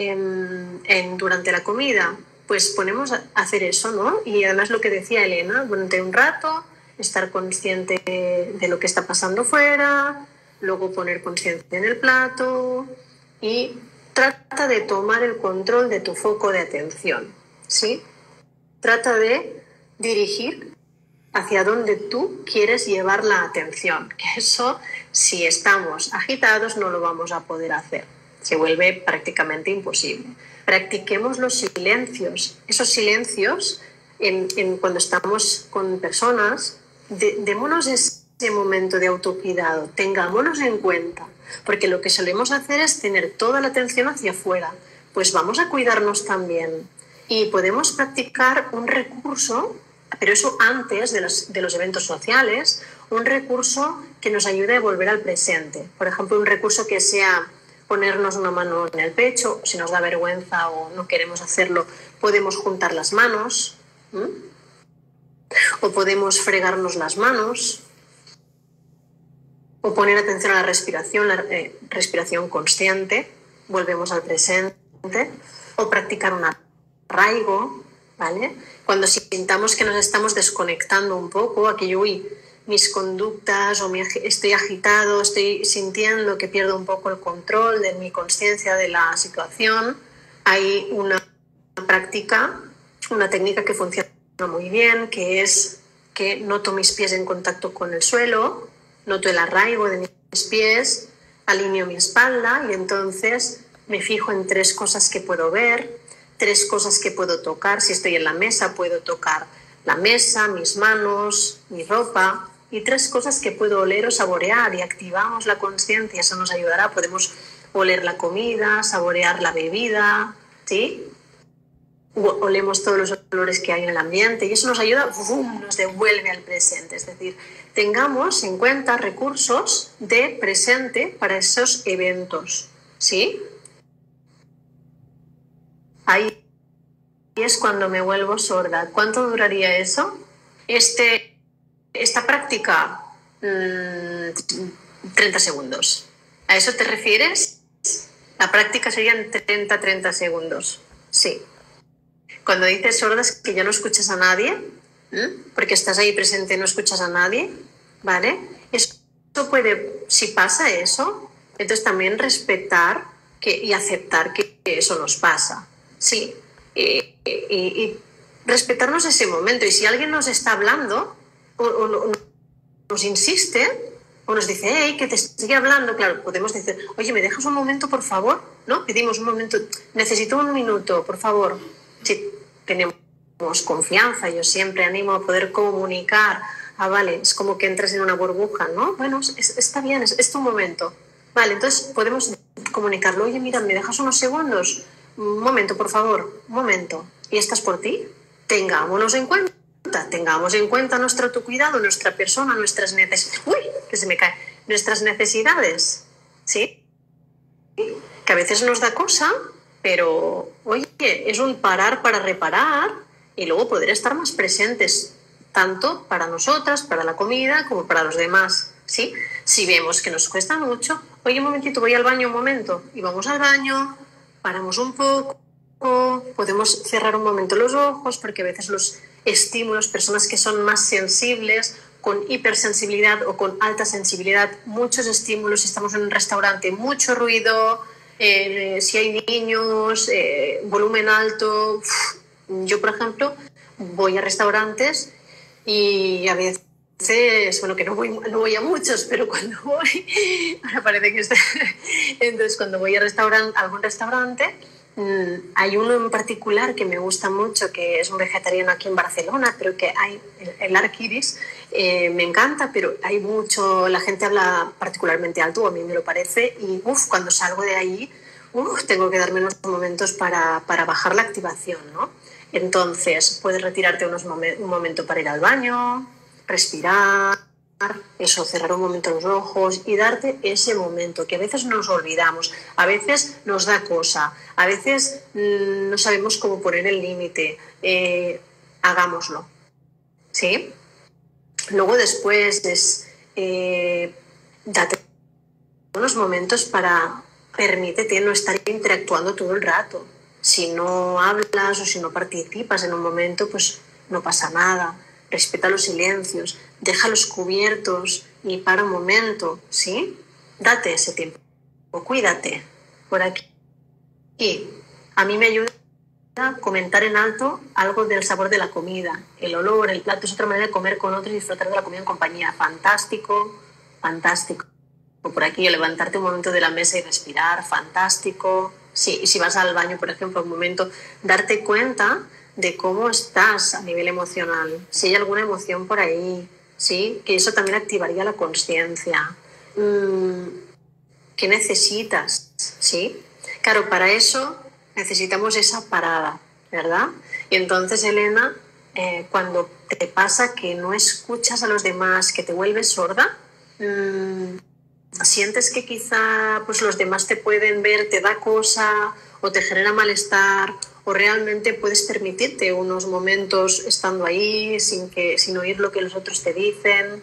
durante la comida, pues ponemos a hacer eso, ¿no? Y además lo que decía Elena, durante un rato, estar consciente de lo que está pasando fuera, luego poner conciencia en el plato y trata de tomar el control de tu foco de atención, ¿sí? Trata de dirigir hacia donde tú quieres llevar la atención, que eso, si estamos agitados, no lo vamos a poder hacer. Se vuelve prácticamente imposible. Practiquemos los silencios. Esos silencios, cuando estamos con personas, démonos ese momento de autocuidado, tengámonos en cuenta, porque lo que solemos hacer es tener toda la atención hacia afuera. Pues vamos a cuidarnos también. Y podemos practicar un recurso, pero eso antes de los eventos sociales, un recurso que nos ayude a volver al presente. Por ejemplo, un recurso que sea ponernos una mano en el pecho, si nos da vergüenza o no queremos hacerlo, podemos juntar las manos, ¿m? O podemos fregarnos las manos, o poner atención a la respiración consciente, volvemos al presente, o practicar un arraigo, ¿vale? Cuando sintamos que nos estamos desconectando un poco, aquello, mis conductas, o estoy agitado, estoy sintiendo que pierdo un poco el control de mi conciencia de la situación, hay una práctica, una técnica que funciona muy bien, que es que noto mis pies en contacto con el suelo, noto el arraigo de mis pies, alineo mi espalda y entonces me fijo en 3 cosas que puedo ver, 3 cosas que puedo tocar. Si estoy en la mesa, puedo tocar la mesa, mis manos, mi ropa, y 3 cosas que puedo oler o saborear, y activamos la conciencia. Eso nos ayudará. Podemos oler la comida, saborear la bebida, ¿sí? Olemos todos los olores que hay en el ambiente y eso nos ayuda, nos devuelve al presente. Es decir, tengamos en cuenta recursos de presente para esos eventos, ¿sí? Ahí es cuando me vuelvo sorda. ¿Cuánto duraría eso? Esta práctica, 30 segundos. ¿A eso te refieres? La práctica serían 30 segundos. Sí. Cuando dices sorda es que ya no escuchas a nadie, porque estás ahí presente y no escuchas a nadie, ¿vale? Eso puede, si pasa eso, entonces también respetar y aceptar que eso nos pasa. Sí. Y respetarnos ese momento. Y si alguien nos está hablando o nos insiste o nos dice, hey, que te sigue hablando, claro, podemos decir, oye, ¿me dejas un momento, por favor? ¿No? Pedimos un momento, necesito un minuto, por favor. Si tenemos confianza, yo siempre animo a poder comunicar. Vale, es como que entras en una burbuja, ¿no? Bueno, está bien, es tu momento. Vale, entonces podemos comunicarlo. Oye, mira, ¿me dejas unos segundos? Un momento, por favor, un momento. ¿Y estás por ti? Tengámonos en cuenta. Tengamos en cuenta nuestro autocuidado, nuestra persona, nuestras necesidades. ¡Uy! Que se me cae. Nuestras necesidades, ¿sí? Que a veces nos da cosa, pero, oye, es un parar para reparar y luego poder estar más presentes, tanto para nosotras, para la comida, como para los demás, ¿sí? Si vemos que nos cuesta mucho, oye, un momentito, voy al baño un momento, y vamos al baño, paramos un poco, podemos cerrar un momento los ojos, porque a veces los estímulos, personas que son más sensibles, con hipersensibilidad o con alta sensibilidad, muchos estímulos, si estamos en un restaurante, mucho ruido, si hay niños, volumen alto. Yo, por ejemplo, voy a restaurantes y a veces, bueno, que no voy a muchos, pero cuando voy, ahora parece que está. Entonces, cuando voy a algún restaurante, hay uno en particular que me gusta mucho, que es un vegetariano aquí en Barcelona, pero que hay el Arc Iris, me encanta, pero hay mucho, la gente habla particularmente alto, a mí me lo parece, y cuando salgo de ahí, tengo que darme unos momentos para bajar la activación, ¿no? Entonces, puedes retirarte un momento para ir al baño, respirar, eso, cerrar un momento los ojos y darte ese momento, que a veces nos olvidamos, a veces nos da cosa, a veces no sabemos cómo poner el límite. Hagámoslo, ¿sí? Luego después date unos momentos para, permítete no estar interactuando todo el rato. Si no hablas o si no participas en un momento, pues no pasa nada. Respeta los silencios, déjalos cubiertos y para un momento, ¿sí? Date ese tiempo, cuídate por aquí. Y a mí me ayuda a comentar en alto algo del sabor de la comida. El olor, el plato es otra manera de comer con otros y disfrutar de la comida en compañía. Fantástico, fantástico. Por aquí, levantarte un momento de la mesa y respirar, fantástico. Sí, y si vas al baño, por ejemplo, un momento, darte cuenta de cómo estás a nivel emocional, si hay alguna emoción por ahí, ¿sí? Que eso también activaría la conciencia. ¿Qué necesitas? ¿Sí? Claro, para eso necesitamos esa parada, ¿verdad? Y entonces, Elena, cuando te pasa que no escuchas a los demás, que te vuelves sorda, si sientes que quizá pues, los demás te pueden ver, te da cosa o te genera malestar, o realmente puedes permitirte unos momentos estando ahí sin oír lo que los otros te dicen.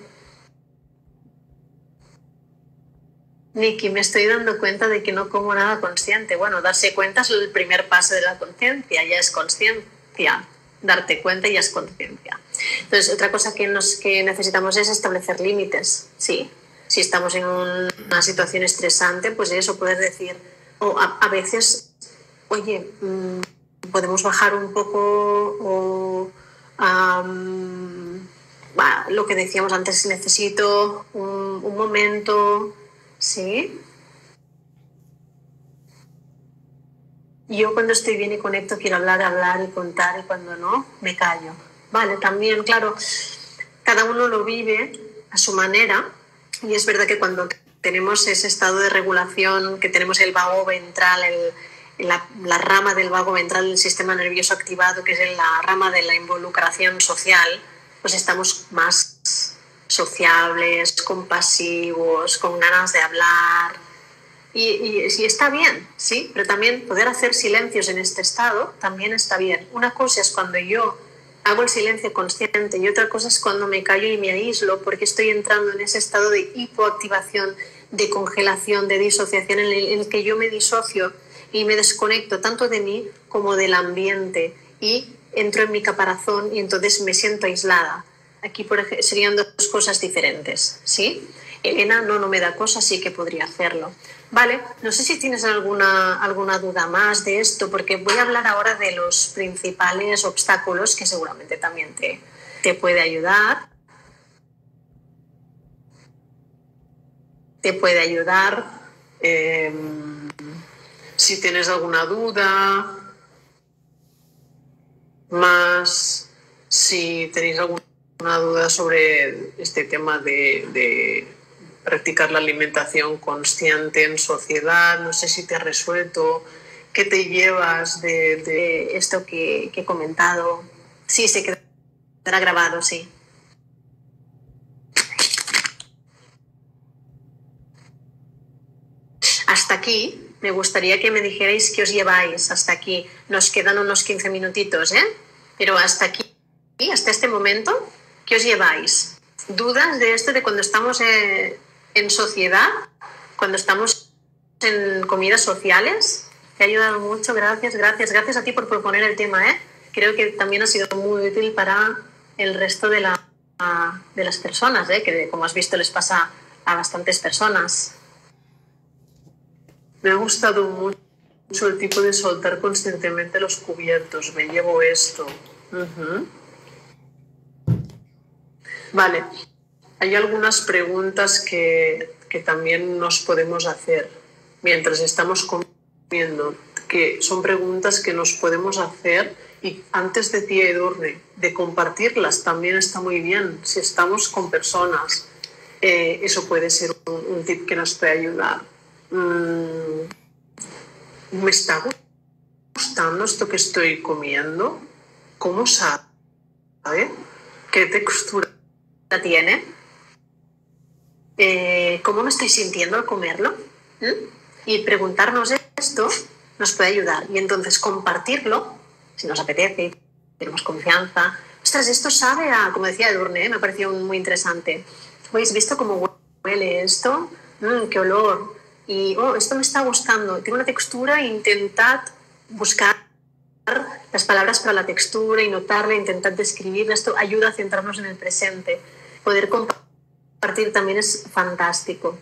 Niki, me estoy dando cuenta de que no como nada consciente. Bueno, darse cuenta es el primer paso de la conciencia, ya es conciencia. Darte cuenta ya es conciencia. Entonces, otra cosa que necesitamos es establecer límites, ¿sí? Si estamos en una situación estresante, pues eso, poder decir, o a veces, oye, podemos bajar un poco o lo que decíamos antes, necesito un momento, ¿sí? Yo cuando estoy bien y conecto quiero hablar y contar, y cuando no, me callo. Vale, también, claro, cada uno lo vive a su manera, y es verdad que cuando tenemos ese estado de regulación, que tenemos el vago ventral, la rama del vago ventral del sistema nervioso activado, que es la rama de la involucración social, pues estamos más sociables, compasivos, con ganas de hablar. Y está bien, sí, pero también poder hacer silencios en este estado también está bien. Una cosa es cuando yo hago el silencio consciente y otra cosa es cuando me callo y me aíslo porque estoy entrando en ese estado de hipoactivación, de congelación, de disociación en el que yo me disocio y me desconecto tanto de mí como del ambiente y entro en mi caparazón y entonces me siento aislada. Aquí, por ejemplo, serían dos cosas diferentes, ¿sí? Elena no me da cosa, sí que podría hacerlo. Vale, no sé si tienes alguna duda más de esto, porque voy a hablar ahora de los principales obstáculos que seguramente también te puede ayudar. Te puede ayudar. Si tienes alguna duda más, si tenéis alguna duda sobre este tema de practicar la alimentación consciente en sociedad, no sé si te ha resuelto, qué te llevas de esto que he comentado. Sí, se quedará grabado, sí. Hasta aquí, me gustaría que me dijerais qué os lleváis hasta aquí. Nos quedan unos 15 minutitos, ¿eh? Pero hasta aquí, hasta este momento, ¿qué os lleváis? ¿Dudas de esto de cuando estamos en sociedad, cuando estamos en comidas sociales? Te ha ayudado mucho, gracias a ti por proponer el tema, ¿eh? Creo que también ha sido muy útil para el resto de las personas, ¿eh? Que como has visto les pasa a bastantes personas. Me ha gustado mucho el tipo de soltar conscientemente los cubiertos, me llevo esto. Vale. Hay algunas preguntas que también nos podemos hacer mientras estamos comiendo, que son preguntas que nos podemos hacer, y antes decía Edurne, de compartirlas también está muy bien. Si estamos con personas, eso puede ser un tip que nos puede ayudar. ¿Me está gustando esto que estoy comiendo? ¿Cómo sabe? ¿Qué textura tiene? ¿Cómo me estoy sintiendo al comerlo? Y preguntarnos esto nos puede ayudar. Y entonces compartirlo, si nos apetece, tenemos confianza. Ostras, esto sabe a, como decía Edurne, me pareció muy interesante. ¿Habéis visto cómo huele esto? ¡Qué olor! Y esto me está gustando. Tiene una textura, intentad buscar las palabras para la textura y notarla, intentad describirla. Esto ayuda a centrarnos en el presente. Poder compartir también es fantástico.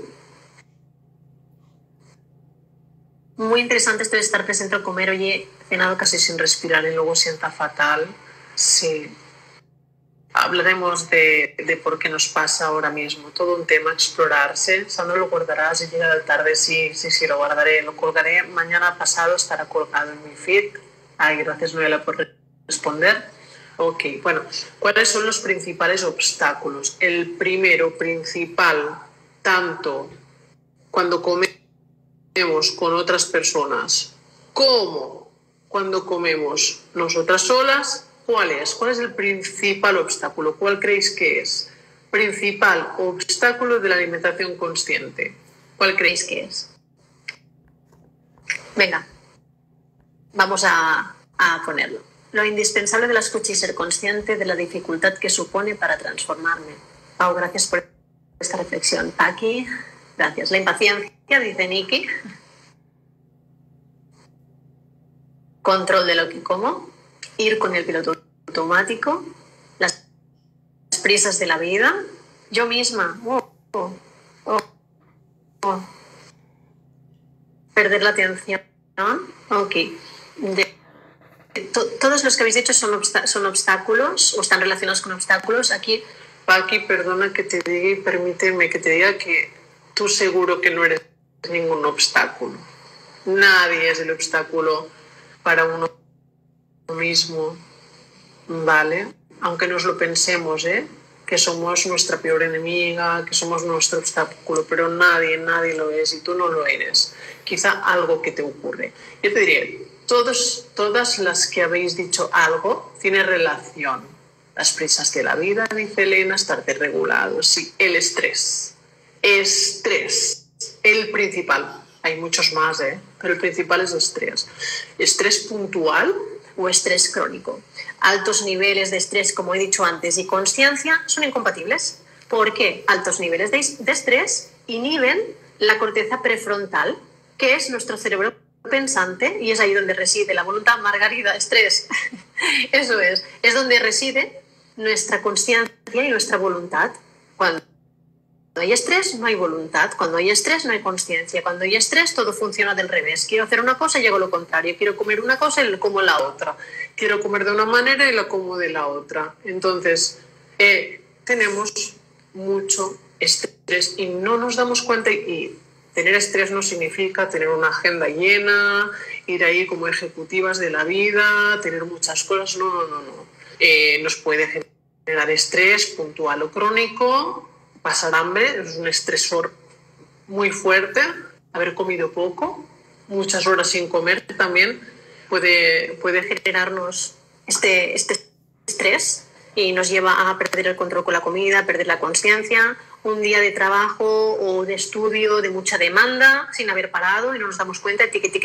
Muy interesante esto de estar presente al comer. Oye, he cenado casi sin respirar y luego sienta fatal. Sí. Hablaremos de por qué nos pasa ahora mismo. Todo un tema a explorarse. Sandro, lo guardarás y llega de tarde. Sí, lo guardaré. Lo colgaré mañana pasado. Estará colgado en mi feed. Ay, gracias, Noela, por responder. Ok, bueno, ¿cuáles son los principales obstáculos? El primero, principal, tanto cuando comemos con otras personas como cuando comemos nosotras solas, ¿cuál es? ¿Cuál es el principal obstáculo? ¿Cuál creéis que es? principal obstáculo de la alimentación consciente. ¿Cuál creéis que es? Venga, vamos a ponerlo. Lo indispensable de la escucha y ser consciente de la dificultad que supone para transformarme. Pau, gracias por esta reflexión. Paqui, gracias. La impaciencia, dice Nikki. Control de lo que como. Ir con el piloto automático. Las prisas de la vida. Yo misma. Perder la atención. Ok. Todos los que habéis dicho son obstáculos o están relacionados con obstáculos. Aquí, Paqui, perdona que te diga y permíteme que te diga que tú seguro que no eres ningún obstáculo. Nadie es el obstáculo para uno mismo, ¿vale? Aunque nos lo pensemos, que somos nuestra peor enemiga, que somos nuestro obstáculo, pero nadie lo es y tú no lo eres. Quizá algo que te ocurre. Yo te diré, todas las que habéis dicho algo tiene relación. Las prisas de la vida, dice Elena, estar desregulado. Sí, el estrés. Estrés, el principal. Hay muchos más, pero el principal es estrés. Estrés puntual o estrés crónico. Altos niveles de estrés, como he dicho antes, y consciencia son incompatibles. Porque altos niveles de estrés inhiben la corteza prefrontal, que es nuestro cerebro pensante, y es ahí donde reside la voluntad. Margarida, estrés. Eso es donde reside nuestra consciencia y nuestra voluntad. Cuando hay estrés, no hay voluntad. Cuando hay estrés, no hay consciencia. Cuando hay estrés, todo funciona del revés. Quiero hacer una cosa y hago lo contrario. Quiero comer una cosa y como la otra. Quiero comer de una manera y la como de la otra. Entonces, tenemos mucho estrés y no nos damos cuenta. Y tener estrés no significa tener una agenda llena, ir ahí como ejecutivas de la vida, tener muchas cosas. No. Nos puede generar estrés puntual o crónico, pasar hambre, es un estresor muy fuerte, haber comido poco, muchas horas sin comer también puede generarnos este estrés y nos lleva a perder el control con la comida, perder la conciencia, un día de trabajo o de estudio de mucha demanda sin haber parado y no nos damos cuenta,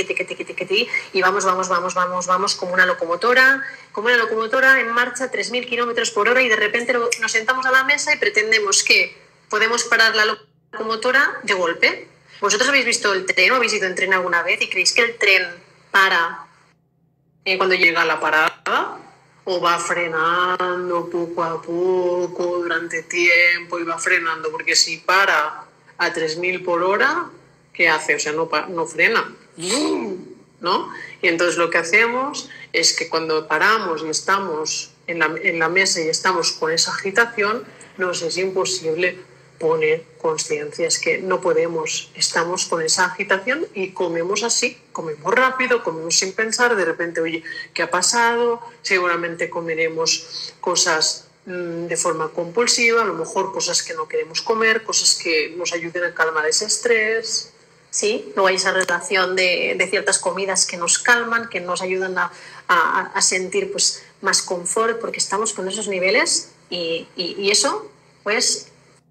y vamos como una locomotora en marcha 3.000 kilómetros por hora y de repente nos sentamos a la mesa y pretendemos que podemos parar la locomotora de golpe. ¿Vosotros habéis visto el tren o habéis ido en tren alguna vez y creéis que el tren para cuando llega a la parada? O va frenando poco a poco durante tiempo y va frenando, porque si para a 3.000 por hora, ¿qué hace? O sea, no frena, ¿no? Y entonces lo que hacemos es que cuando paramos y estamos en la mesa y estamos con esa agitación, nos es imposible poner conciencia, es que no podemos, estamos con esa agitación y comemos así, comemos rápido, comemos sin pensar, de repente, oye, ¿qué ha pasado? Seguramente comeremos cosas de forma compulsiva, a lo mejor cosas que no queremos comer, cosas que nos ayuden a calmar ese estrés. Sí, luego hay esa relación de ciertas comidas que nos calman, que nos ayudan a sentir pues, más confort, porque estamos con esos niveles y eso, pues,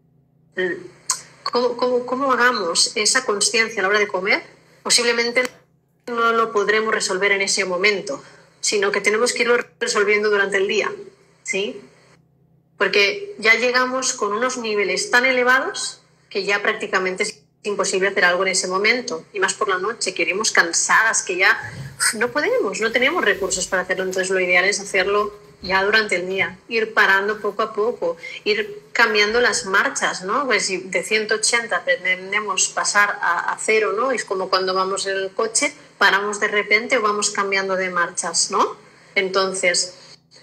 ¿cómo hagamos esa conciencia a la hora de comer? Posiblemente no lo podremos resolver en ese momento, sino que tenemos que irlo resolviendo durante el día, ¿sí? Porque ya llegamos con unos niveles tan elevados que ya prácticamente es imposible hacer algo en ese momento, y más por la noche, que iremos cansadas, que ya no podemos, no tenemos recursos para hacerlo. Entonces lo ideal es hacerlo ya durante el día, ir parando poco a poco, ir cambiando las marchas, ¿no? Pues si de 180 pretendemos pasar a 0, ¿no? Es como cuando vamos en el coche, paramos de repente o vamos cambiando de marchas, ¿no? Entonces,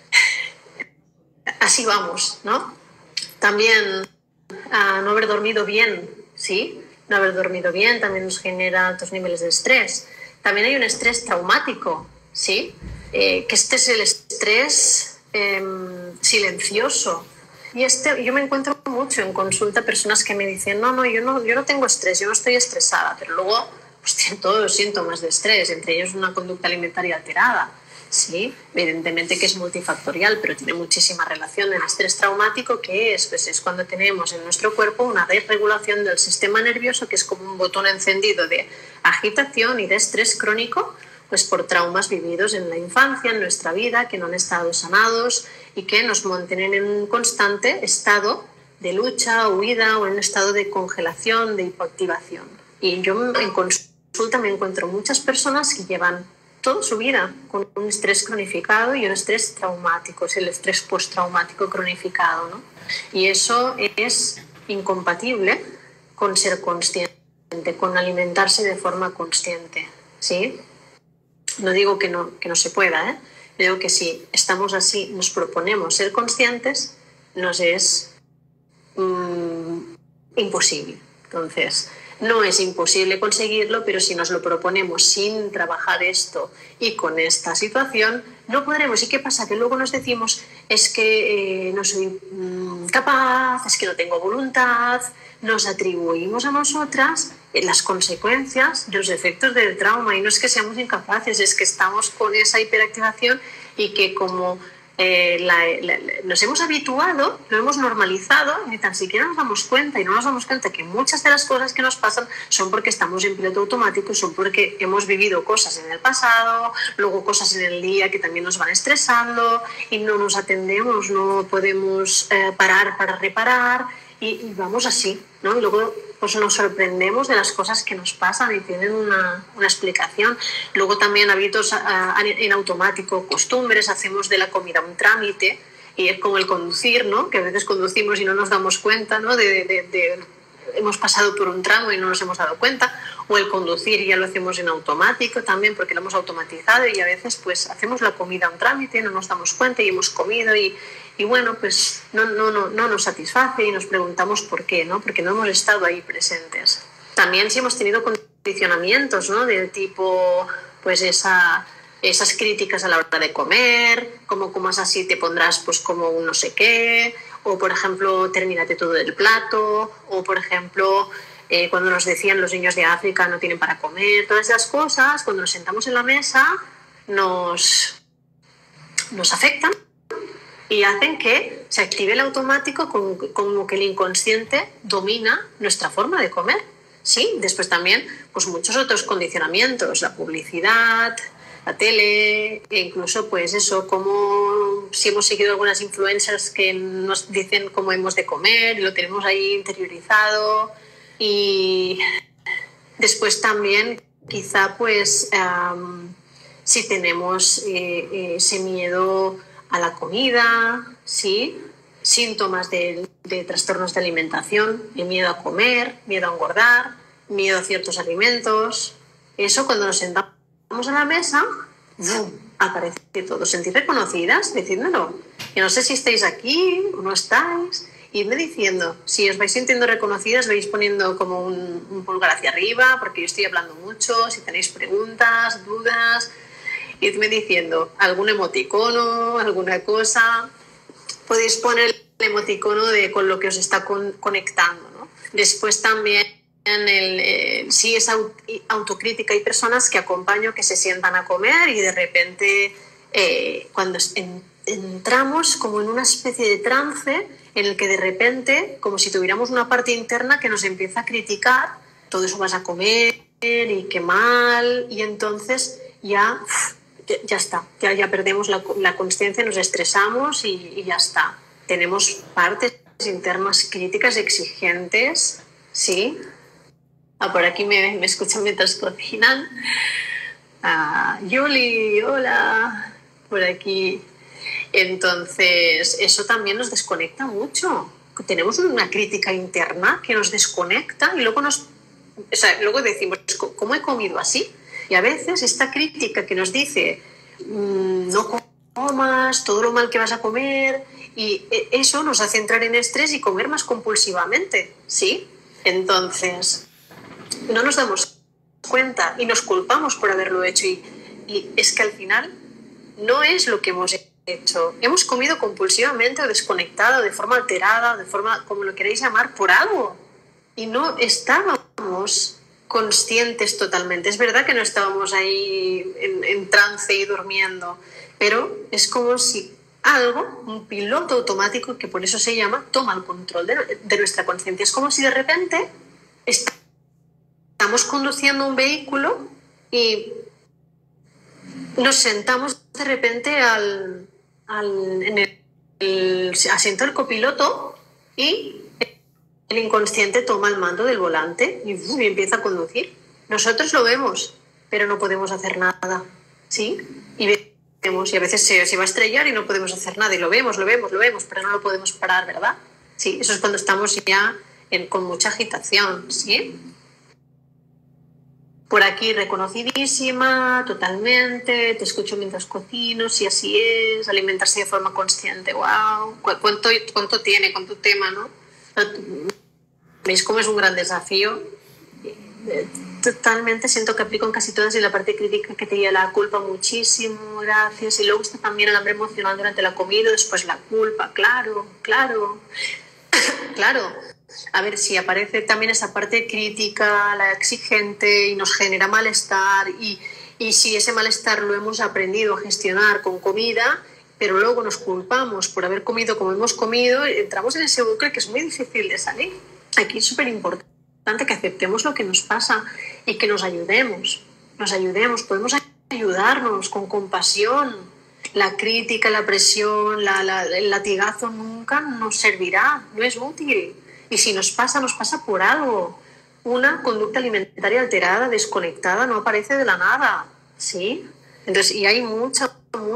así vamos, ¿no? También no haber dormido bien, ¿sí? No haber dormido bien también nos genera altos niveles de estrés. También hay un estrés traumático, ¿sí? Que este es el estrés silencioso. Y yo me encuentro mucho en consulta personas que me dicen, yo no tengo estrés, yo no estoy estresada, pero luego pues tienen todos los síntomas de estrés, entre ellos una conducta alimentaria alterada. Sí, evidentemente que es multifactorial, pero tiene muchísima relación. El estrés traumático, ¿qué es? Pues es cuando tenemos en nuestro cuerpo una desregulación del sistema nervioso, que es como un botón encendido de agitación y de estrés crónico, pues por traumas vividos en la infancia, en nuestra vida, que no han estado sanados y que nos mantienen en un constante estado de lucha, huida o en un estado de congelación, de hipoactivación. Y yo en consulta me encuentro muchas personas que llevan toda su vida con un estrés cronificado y un estrés traumático, es el estrés postraumático cronificado, ¿no? Y eso es incompatible con ser consciente, con alimentarse de forma consciente, ¿sí? No digo que no se pueda, ¿eh? Digo que si estamos así, nos proponemos ser conscientes, nos es imposible. Entonces, no es imposible conseguirlo, pero si nos lo proponemos sin trabajar esto y con esta situación, no podremos. ¿Y qué pasa? Que luego nos decimos, es que no soy capaz, es que no tengo voluntad, nos atribuimos a nosotras las consecuencias de los efectos del trauma, y no es que seamos incapaces, es que estamos con esa hiperactivación y que como nos hemos habituado, lo hemos normalizado, ni tan siquiera nos damos cuenta, y no nos damos cuenta que muchas de las cosas que nos pasan son porque estamos en piloto automático, son porque hemos vivido cosas en el pasado, luego cosas en el día que también nos van estresando y no nos atendemos, no podemos parar para reparar y vamos así, ¿no? Y luego pues nos sorprendemos de las cosas que nos pasan y tienen una explicación. Luego también hábitos en automático, costumbres, hacemos de la comida un trámite, y es como el conducir, ¿no? Que a veces conducimos y no nos damos cuenta, ¿no? Hemos pasado por un tramo y no nos hemos dado cuenta, o el conducir ya lo hacemos en automático también porque lo hemos automatizado, y a veces pues hacemos la comida un trámite, no nos damos cuenta y hemos comido y bueno, pues no nos satisface y nos preguntamos por qué, ¿no? Porque no hemos estado ahí presentes. También si hemos tenido condicionamientos, ¿no? Del tipo, pues esas críticas a la hora de comer, como comas así te pondrás pues como un no sé qué, o por ejemplo, termínate todo el plato, o por ejemplo, cuando nos decían los niños de África no tienen para comer, todas esas cosas, cuando nos sentamos en la mesa, nos afectan y hacen que se active el automático, como que el inconsciente domina nuestra forma de comer. Sí, después también pues muchos otros condicionamientos, la publicidad, la tele, e incluso pues eso, como si hemos seguido algunas influencers que nos dicen cómo hemos de comer y lo tenemos ahí interiorizado. Y después también quizá pues si tenemos ese miedo a la comida, ¿sí? Síntomas de trastornos de alimentación, el miedo a comer, miedo a engordar, miedo a ciertos alimentos. Eso cuando nos sentamos a la mesa, ¡bum!, aparece todo. ¿Sentís reconocidas? Decídmelo. Yo no sé si estáis aquí o no estáis. Idme diciendo. Si os vais sintiendo reconocidas, vais poniendo como un pulgar hacia arriba, porque yo estoy hablando mucho. Si tenéis preguntas, dudas, idme diciendo algún emoticono, alguna cosa. Podéis poner el emoticono con lo que os está conectando, ¿no? Después también, si es autocrítica, hay personas que acompaño que se sientan a comer y de repente cuando entramos como en una especie de trance en el que de repente, como si tuviéramos una parte interna que nos empieza a criticar, todo eso vas a comer y qué mal, y entonces ya está, ya perdemos la consciencia, nos estresamos y ya está. Tenemos partes internas críticas, exigentes, ¿sí? Por aquí me escuchan mientras cocinan. Yuli, hola, por aquí. Entonces, eso también nos desconecta mucho. Tenemos una crítica interna que nos desconecta y luego luego decimos, ¿cómo he comido así? Y a veces esta crítica que nos dice, no comas, todo lo mal que vas a comer, y eso nos hace entrar en estrés y comer más compulsivamente, ¿sí? Entonces, no nos damos cuenta y nos culpamos por haberlo hecho, y es que al final no es lo que hemos hecho. Hemos comido compulsivamente o desconectado, de forma alterada, de forma como lo queréis llamar, por algo. Y no estábamos conscientes totalmente. Es verdad que no estábamos ahí en trance y durmiendo, pero es como si algo, un piloto automático, que por eso se llama, toma el control de nuestra conciencia. Es como si de repente estamos conduciendo un vehículo y nos sentamos de repente en el asiento del copiloto y el inconsciente toma el mando del volante y empieza a conducir. Nosotros lo vemos, pero no podemos hacer nada, ¿sí? Y vemos, y a veces se va a estrellar y no podemos hacer nada, y lo vemos, pero no lo podemos parar, ¿verdad? Sí, eso es cuando estamos ya con mucha agitación, ¿sí? Por aquí reconocidísima, totalmente, te escucho mientras cocino, sí, así es, alimentarse de forma consciente, wow, cuánto tiene, cuánto tema, ¿no? ¿Veis cómo es un gran desafío? Totalmente, siento que aplico en casi todas, y la parte crítica que te lleva la culpa muchísimo, gracias, y luego está también el hambre emocional durante la comida, después la culpa, claro. A ver, si aparece también esa parte crítica, la exigente, y nos genera malestar, y si ese malestar lo hemos aprendido a gestionar con comida, pero luego nos culpamos por haber comido como hemos comido, entramos en ese bucle que es muy difícil de salir. Aquí es súper importante que aceptemos lo que nos pasa y que nos ayudemos, podemos ayudarnos con compasión. La crítica, la presión, el latigazo nunca nos servirá, no es útil. Y si nos pasa por algo. Una conducta alimentaria alterada, desconectada, no aparece de la nada, ¿sí? Entonces, y hay mucha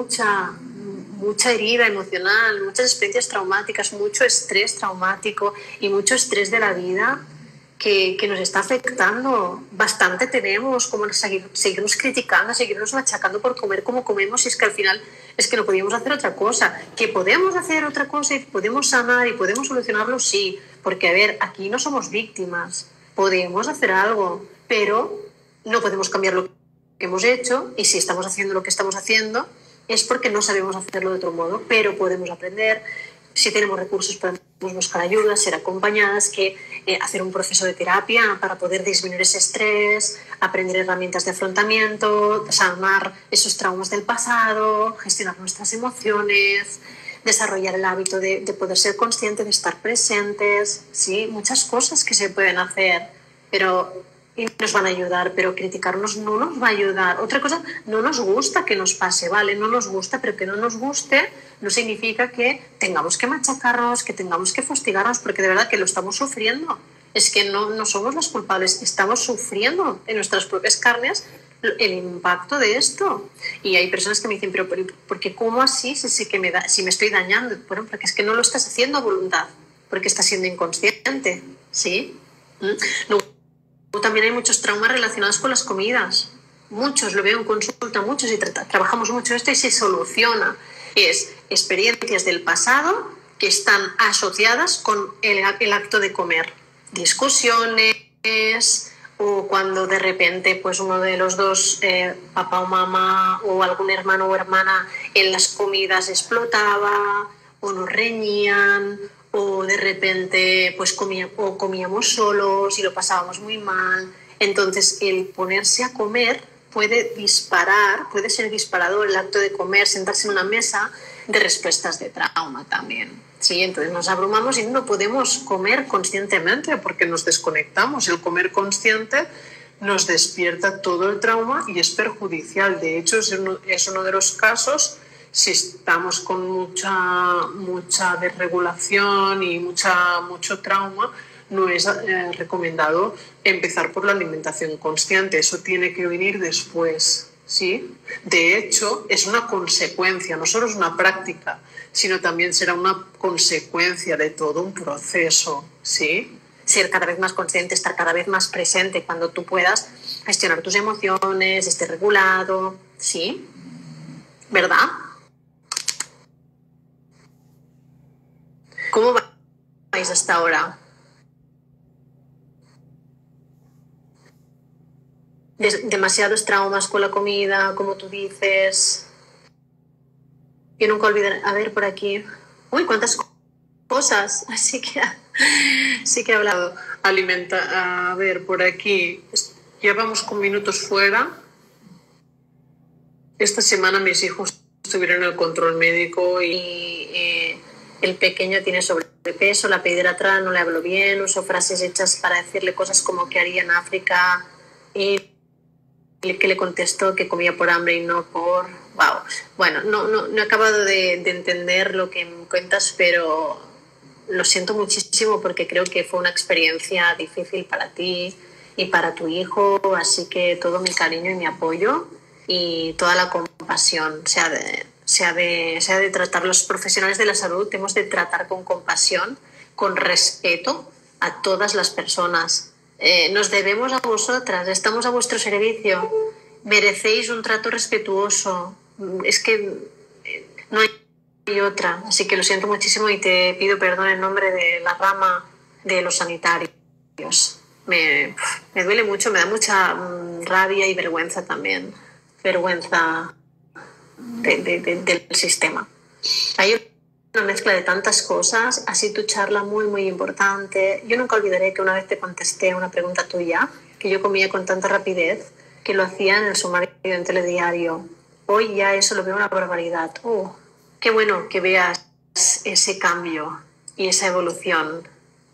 herida emocional, muchas experiencias traumáticas, mucho estrés traumático y mucho estrés de la vida que nos está afectando. Bastante tenemos, como seguirnos criticando, seguirnos machacando por comer como comemos, y es que al final es que no podíamos hacer otra cosa. Que podemos hacer otra cosa y podemos sanar y podemos solucionarlo, sí, porque a ver, aquí no somos víctimas, podemos hacer algo, pero no podemos cambiar lo que hemos hecho, y si estamos haciendo lo que estamos haciendo es porque no sabemos hacerlo de otro modo, pero podemos aprender. Si tenemos recursos, podemos buscar ayuda, ser acompañadas, hacer un proceso de terapia para poder disminuir ese estrés, aprender herramientas de afrontamiento, sanar esos traumas del pasado, gestionar nuestras emociones, desarrollar el hábito de poder ser consciente, de estar presentes, ¿sí? Muchas cosas que se pueden hacer, y nos van a ayudar, pero criticarnos no nos va a ayudar. Otra cosa, no nos gusta que nos pase, ¿vale? No nos gusta, pero que no nos guste no significa que tengamos que machacarnos, que tengamos que fustigarnos, porque de verdad que lo estamos sufriendo. Es que no somos los culpables, estamos sufriendo en nuestras propias carnes el impacto de esto. Y hay personas que me dicen, pero ¿por qué cómo así? Si me estoy dañando. Bueno, porque es que no lo estás haciendo a voluntad, porque estás siendo inconsciente, ¿sí? También hay muchos traumas relacionados con las comidas. Muchos, lo veo en consulta, muchos, y trabajamos mucho esto y se soluciona. Es experiencias del pasado que están asociadas con el acto de comer. Discusiones, o cuando de repente pues uno de los dos, papá o mamá, o algún hermano o hermana, en las comidas explotaba, o nos reñían, o de repente pues comíamos solos y lo pasábamos muy mal. Entonces el ponerse a comer puede ser disparador, el acto de comer, sentarse en una mesa, de respuestas de trauma también, ¿sí? Entonces nos abrumamos y no podemos comer conscientemente porque nos desconectamos. El comer consciente nos despierta todo el trauma y es perjudicial. De hecho, es uno de los casos. Si estamos con mucha desregulación y mucho trauma, no es recomendado empezar por la alimentación consciente. Eso tiene que venir después, ¿sí? De hecho, es una consecuencia, no solo es una práctica, sino también será una consecuencia de todo un proceso, ¿sí? Ser cada vez más consciente, estar cada vez más presente cuando tú puedas gestionar tus emociones, estés regulado, ¿sí? ¿Verdad? ¿Cómo vais hasta ahora? Demasiados traumas con la comida, como tú dices. Yo nunca olvidaré. A ver, por aquí. Uy, cuántas cosas. Sí que he hablado. A ver, por aquí. ya vamos con minutos fuera. Esta semana mis hijos estuvieron en el control médico y el pequeño tiene sobrepeso, la pediatra no le habló bien, usó frases hechas para decirle cosas como que haría en África y que le contestó que comía por hambre y no por... Wow. Bueno, no he acabado de entender lo que me cuentas, pero lo siento muchísimo porque creo que fue una experiencia difícil para ti y para tu hijo, así que todo mi cariño y mi apoyo y toda la compasión. Se ha de tratar, los profesionales de la salud hemos de tratar con compasión, con respeto a todas las personas. Nos debemos a vosotras, estamos a vuestro servicio, merecéis un trato respetuoso. Es que no hay otra, así que lo siento muchísimo y te pido perdón en nombre de la rama de los sanitarios. Me duele mucho, me da mucha rabia y vergüenza también, vergüenza del sistema. Hay una mezcla de tantas cosas, ha sido tu charla muy, muy importante. Yo nunca olvidaré que una vez te contesté una pregunta tuya, que yo comía con tanta rapidez, que lo hacía en el sumario en Telediario. Hoy ya eso lo veo una barbaridad. Qué bueno que veas ese cambio y esa evolución.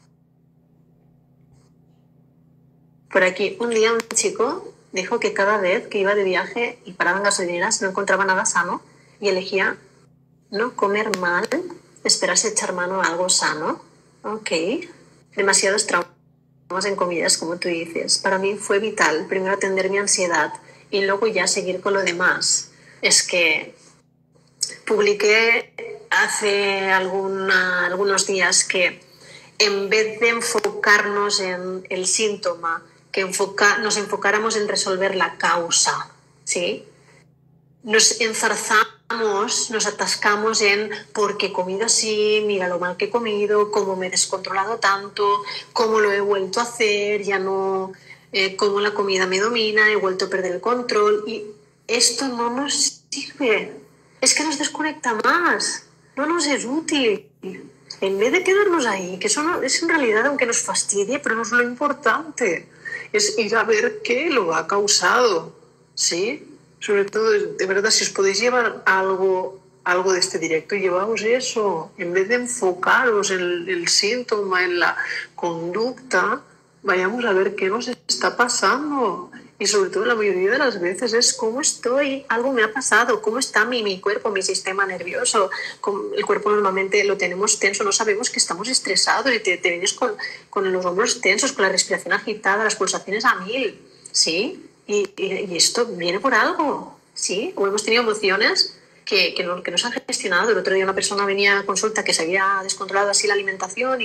Por aquí, un día un chico dijo que cada vez que iba de viaje y paraba en gasolineras no encontraba nada sano y elegía no comer mal, esperarse a echar mano a algo sano. Ok. Demasiados traumas en comidas, como tú dices. Para mí fue vital primero atender mi ansiedad y luego ya seguir con lo demás. Es que publiqué hace algunos días que en vez de enfocarnos en el síntoma, que nos enfocáramos en resolver la causa, ¿sí? Nos enzarzamos, nos atascamos en porque he comido así, mira lo mal que he comido, cómo me he descontrolado tanto, cómo lo he vuelto a hacer, ya no, cómo la comida me domina, he vuelto a perder el control y esto no nos sirve, es que nos desconecta más, no nos es útil. En vez de quedarnos ahí, que eso no, es en realidad, aunque nos fastidie, pero no es lo importante, es ir a ver qué lo ha causado, ¿sí? Sobre todo, de verdad, si os podéis llevar algo de este directo, llevaos eso. En vez de enfocaros en el síntoma, en la conducta, vayamos a ver qué nos está pasando. Y sobre todo, la mayoría de las veces es cómo estoy, algo me ha pasado, cómo está mi cuerpo, mi sistema nervioso. El cuerpo normalmente lo tenemos tenso, no sabemos que estamos estresados y te vienes con los hombros tensos, con la respiración agitada, las pulsaciones a 1000, ¿sí? Y esto viene por algo, ¿sí? O hemos tenido emociones que no se han gestionado. El otro día una persona venía a consulta que se había descontrolado así la alimentación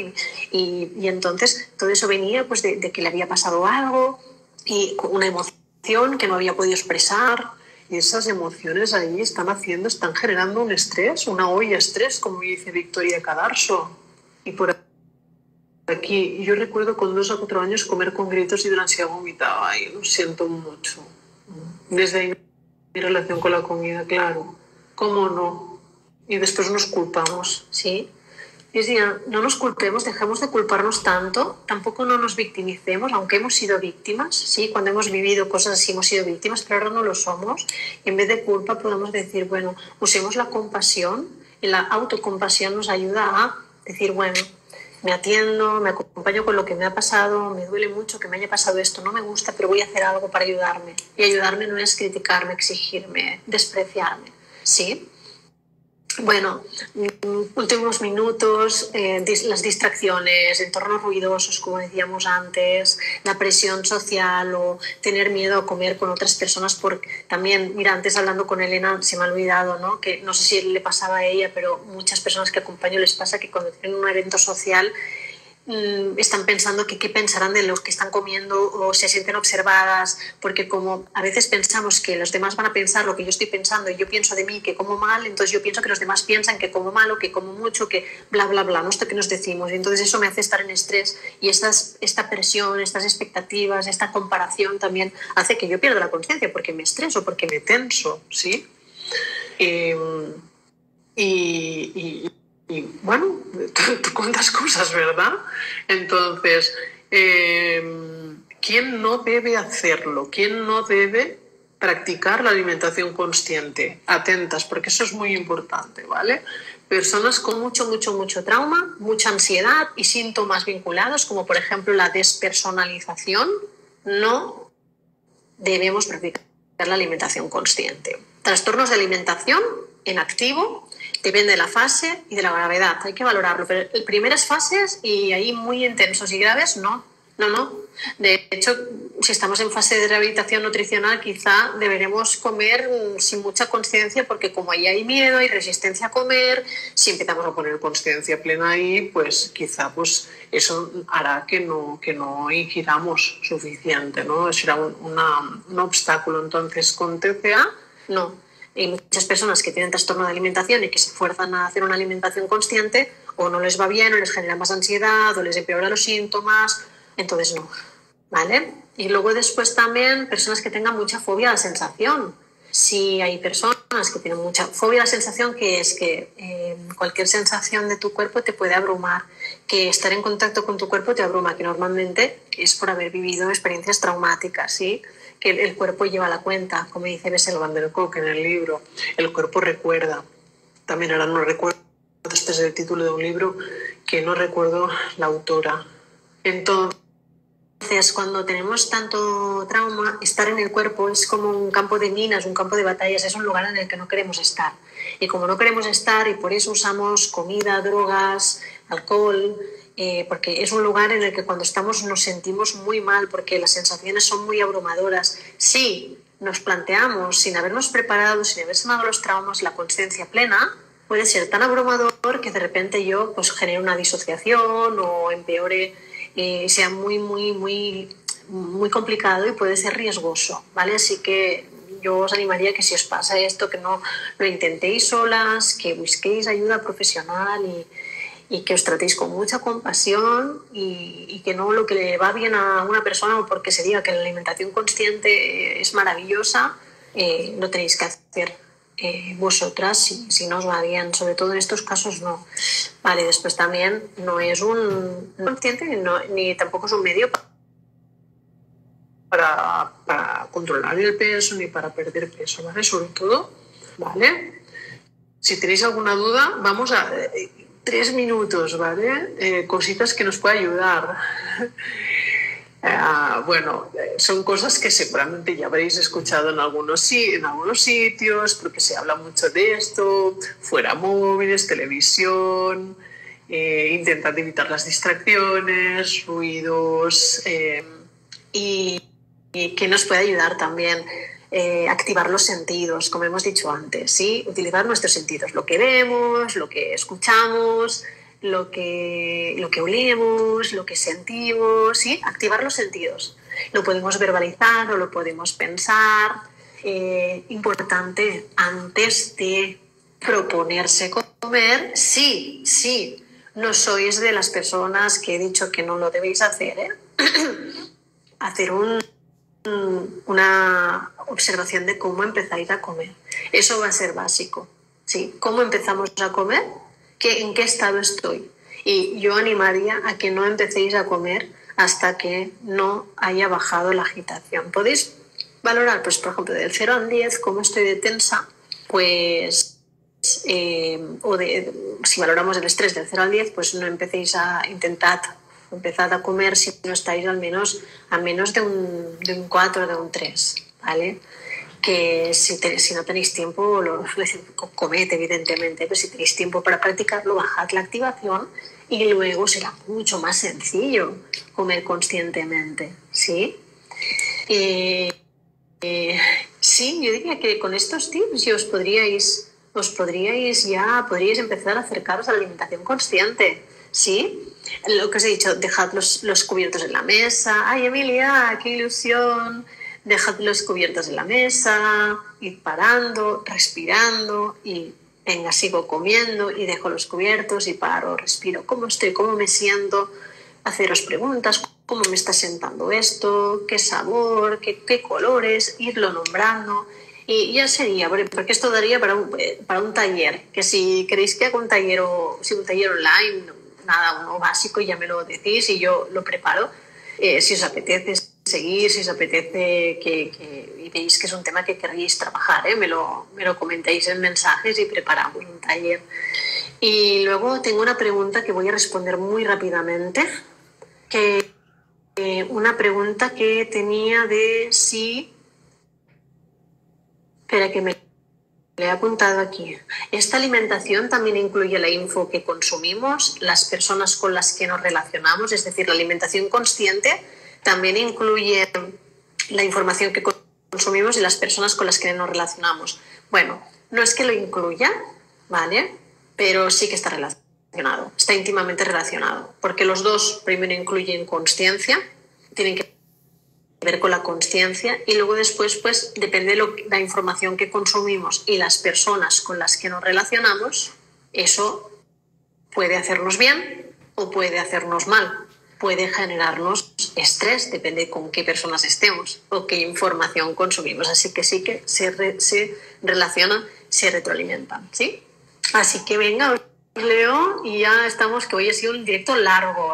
y entonces todo eso venía pues de que le había pasado algo y una emoción que no había podido expresar. Y esas emociones ahí están generando un estrés, una olla de estrés, como dice Victoria Cadarso. Y por aquí, yo recuerdo con 2 a 4 años comer con gritos y de la ansiedad vomitaba. Ay, lo siento mucho. Desde ahí mi relación con la comida, claro. ¿Cómo no? Y después nos culpamos, ¿sí? Y es decir, no nos culpemos, dejemos de culparnos tanto, tampoco no nos victimicemos, aunque hemos sido víctimas, ¿sí? Cuando hemos vivido cosas así hemos sido víctimas, pero ahora no lo somos. Y en vez de culpa podemos decir, bueno, usemos la compasión y la autocompasión nos ayuda a decir, bueno, me atiendo, me acompaño con lo que me ha pasado, me duele mucho que me haya pasado esto, no me gusta, pero voy a hacer algo para ayudarme. Y ayudarme no es criticarme, exigirme, despreciarme, ¿sí? Bueno, últimos minutos, las distracciones, entornos ruidosos, como decíamos antes, la presión social o tener miedo a comer con otras personas. Porque también, mira, antes hablando con Elena se me ha olvidado, ¿no? Que no sé si le pasaba a ella, pero muchas personas que acompaño les pasa que cuando tienen un evento social están pensando que qué pensarán de los que están comiendo o se sienten observadas, porque como a veces pensamos que los demás van a pensar lo que yo estoy pensando y yo pienso de mí que como mal, entonces yo pienso que los demás piensan que como mal o que como mucho, que bla, bla, bla, no esto que nos decimos. Y entonces eso me hace estar en estrés y esta presión, estas expectativas, esta comparación también hace que yo pierda la conciencia porque me estreso, porque me tenso, ¿sí? Y bueno, tú cuentas cosas, ¿verdad? Entonces, ¿quién no debe hacerlo? ¿Quién no debe practicar la alimentación consciente? Atentas, porque eso es muy importante, ¿vale? Personas con mucho trauma, mucha ansiedad y síntomas vinculados, como por ejemplo la despersonalización, no debemos practicar la alimentación consciente. Trastornos de alimentación en activo, depende de la fase y de la gravedad, hay que valorarlo, pero en primeras fases y ahí muy intensos y graves, no. De hecho, si estamos en fase de rehabilitación nutricional, quizá deberemos comer sin mucha conciencia, porque como ahí hay miedo, hay resistencia a comer, si empezamos a poner conciencia plena ahí, pues quizá pues, eso hará que no ingiramos suficiente, ¿no? Será un obstáculo. Entonces, con TCA, no. Hay muchas personas que tienen trastorno de alimentación y que se fuerzan a hacer una alimentación consciente, o no les va bien, o les genera más ansiedad, o les empeora los síntomas. Entonces no, ¿vale? Y luego después también personas que tengan mucha fobia a la sensación. Si hay personas que tienen mucha fobia a la sensación, que es que cualquier sensación de tu cuerpo te puede abrumar, que estar en contacto con tu cuerpo te abruma, que normalmente es por haber vivido experiencias traumáticas, ¿sí? Que el cuerpo lleva la cuenta, como dice Bessel van der Kolk en el libro, el cuerpo recuerda. También ahora no recuerdo, este es el título de un libro que no recuerdo la autora. Entonces, cuando tenemos tanto trauma, estar en el cuerpo es como un campo de minas, un campo de batallas, es un lugar en el que no queremos estar. Y como no queremos estar, y por eso usamos comida, drogas, alcohol, porque es un lugar en el que cuando estamos nos sentimos muy mal, porque las sensaciones son muy abrumadoras. Sí, nos planteamos, sin habernos preparado, sin haber sanado los traumas, la conciencia plena, puede ser tan abrumador que de repente yo pues genere una disociación o empeore, sea muy complicado y puede ser riesgoso, ¿vale? Así que yo os animaría que si os pasa esto, que no lo intentéis solas, que busquéis ayuda profesional y que os tratéis con mucha compasión y que no lo que le va bien a una persona o porque se diga que la alimentación consciente es maravillosa, lo tenéis que hacer vosotras si no os va bien, sobre todo en estos casos no. Vale, después también no es un consciente ni tampoco es un medio para controlar el peso ni para perder peso, ¿vale? Sobre todo, ¿vale? Si tenéis alguna duda, vamos a 3 minutos, ¿vale? Cositas que nos pueden ayudar. Bueno, son cosas que seguramente ya habréis escuchado en algunos sitios, porque se habla mucho de esto, fuera móviles, televisión, intentad evitar las distracciones, ruidos, y que nos puede ayudar también activar los sentidos, como hemos dicho antes, ¿sí? Utilizar nuestros sentidos, lo que vemos, lo que escuchamos, lo que olemos, lo que sentimos, ¿sí? Activar los sentidos. Lo podemos verbalizar o lo podemos pensar. Importante, antes de proponerse comer, sí, no sois de las personas que he dicho que no lo debéis hacer, hacer una observación de cómo empezáis a comer. Eso va a ser básico, ¿sí? ¿Cómo empezamos a comer? ¿En qué estado estoy? Y yo animaría a que no empecéis a comer hasta que no haya bajado la agitación. Podéis valorar, pues, por ejemplo, del 0 al 10, cómo estoy de tensa, pues, si valoramos el estrés del 0 al 10, pues no empecéis a empezad a comer si no estáis al menos de un 4 o de un 3, ¿vale? Que si no tenéis tiempo, comed evidentemente, pero si tenéis tiempo para practicarlo, bajad la activación y luego será mucho más sencillo comer conscientemente, ¿sí? Sí, yo diría que con estos tips podríais empezar a acercaros a la alimentación consciente, ¿sí? Lo que os he dicho, dejad los cubiertos en la mesa. ¡Ay, Emilia, qué ilusión! Dejad los cubiertos en la mesa, id parando, respirando y venga, sigo comiendo y dejo los cubiertos y paro, respiro. ¿Cómo estoy? ¿Cómo me siento? Haceros preguntas. ¿Cómo me está sentando esto? ¿Qué sabor? ¿Qué colores? Irlo nombrando. Y ya sería, porque esto daría para un taller, que si queréis que haga un taller un taller online, nada, uno básico, ya me lo decís y yo lo preparo. Si os apetece, seguir, si os apetece y veis que es un tema que querréis trabajar, me lo comentáis en mensajes y preparamos un taller. Y luego tengo una pregunta que voy a responder muy rápidamente, una pregunta que tenía de si... Espera, que me le he apuntado aquí. ¿Esta alimentación también incluye la info que consumimos, las personas con las que nos relacionamos? Es decir, la alimentación consciente también incluye la información que consumimos y las personas con las que nos relacionamos. Bueno, no es que lo incluya, ¿vale? Pero sí que está relacionado, está íntimamente relacionado, porque los dos primero incluyen consciencia, tienen que ver con la consciencia, y luego después pues depende de la información que consumimos y las personas con las que nos relacionamos, eso puede hacernos bien o puede hacernos mal, puede generarnos estrés, depende con qué personas estemos o qué información consumimos, así que sí que se relacionan, se retroalimentan, ¿sí? Así que venga, os leo y ya estamos, que hoy ha sido un directo largo,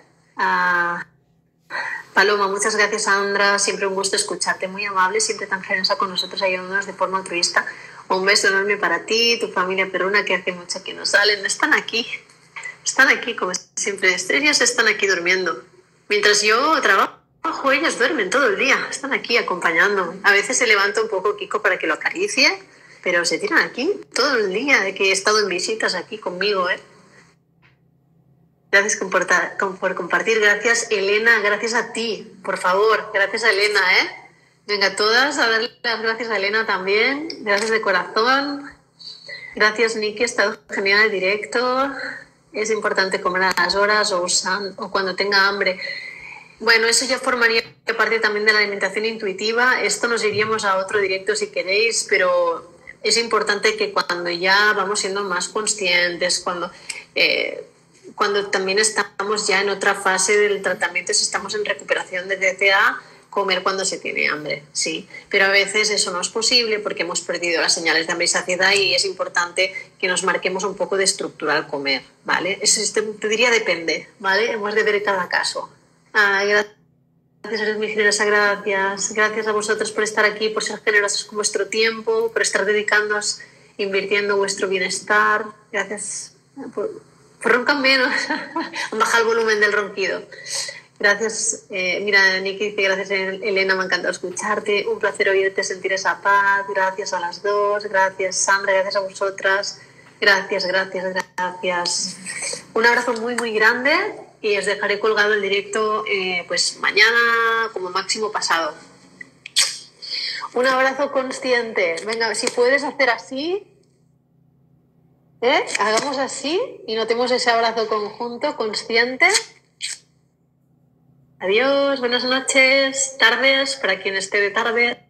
Paloma, muchas gracias, Sandra. Siempre un gusto escucharte, muy amable, siempre tan generosa con nosotros, ayudándonos de forma altruista. Un beso enorme para ti, tu familia peruna, que hace mucho que no salen. Están aquí como siempre. Ellas están aquí durmiendo. Mientras yo trabajo, ellas duermen todo el día. Están aquí acompañando. A veces se levanta un poco Kiko para que lo acaricie, pero se tiran aquí todo el día, de que he estado en visitas aquí conmigo, Gracias por compartir. Gracias, Elena. Gracias a ti, por favor. Gracias a Elena, Venga, todas a darle las gracias a Elena también. Gracias de corazón. Gracias, Niki. Ha estado genial el directo. Es importante comer a las horas o cuando tenga hambre. Bueno, eso ya formaría parte también de la alimentación intuitiva. Esto nos iríamos a otro directo si queréis, pero es importante que cuando ya vamos siendo más conscientes, cuando también estamos ya en otra fase del tratamiento, si estamos en recuperación de TCA, comer cuando se tiene hambre, sí. Pero a veces eso no es posible porque hemos perdido las señales de hambre y saciedad, y es importante que nos marquemos un poco de estructura al comer, ¿vale? Eso te diría depende, ¿vale? Hemos de ver cada caso. Gracias, eres muy generosa, gracias. Gracias a vosotros por estar aquí, por ser generosos con vuestro tiempo, por estar dedicándoos, invirtiendo vuestro bienestar. Gracias por roncar menos, bajar el volumen del ronquido. Gracias, mira, Niki dice, gracias, Elena, me ha encantado escucharte, un placer oírte, sentir esa paz, gracias a las dos, gracias, Sandra, gracias a vosotras, gracias. Un abrazo muy, muy grande, y os dejaré colgado el directo pues mañana, como máximo pasado. Un abrazo consciente. Venga, si puedes hacer así, hagamos así y notemos ese abrazo conjunto, consciente. Adiós, buenas noches, tardes, para quien esté de tarde.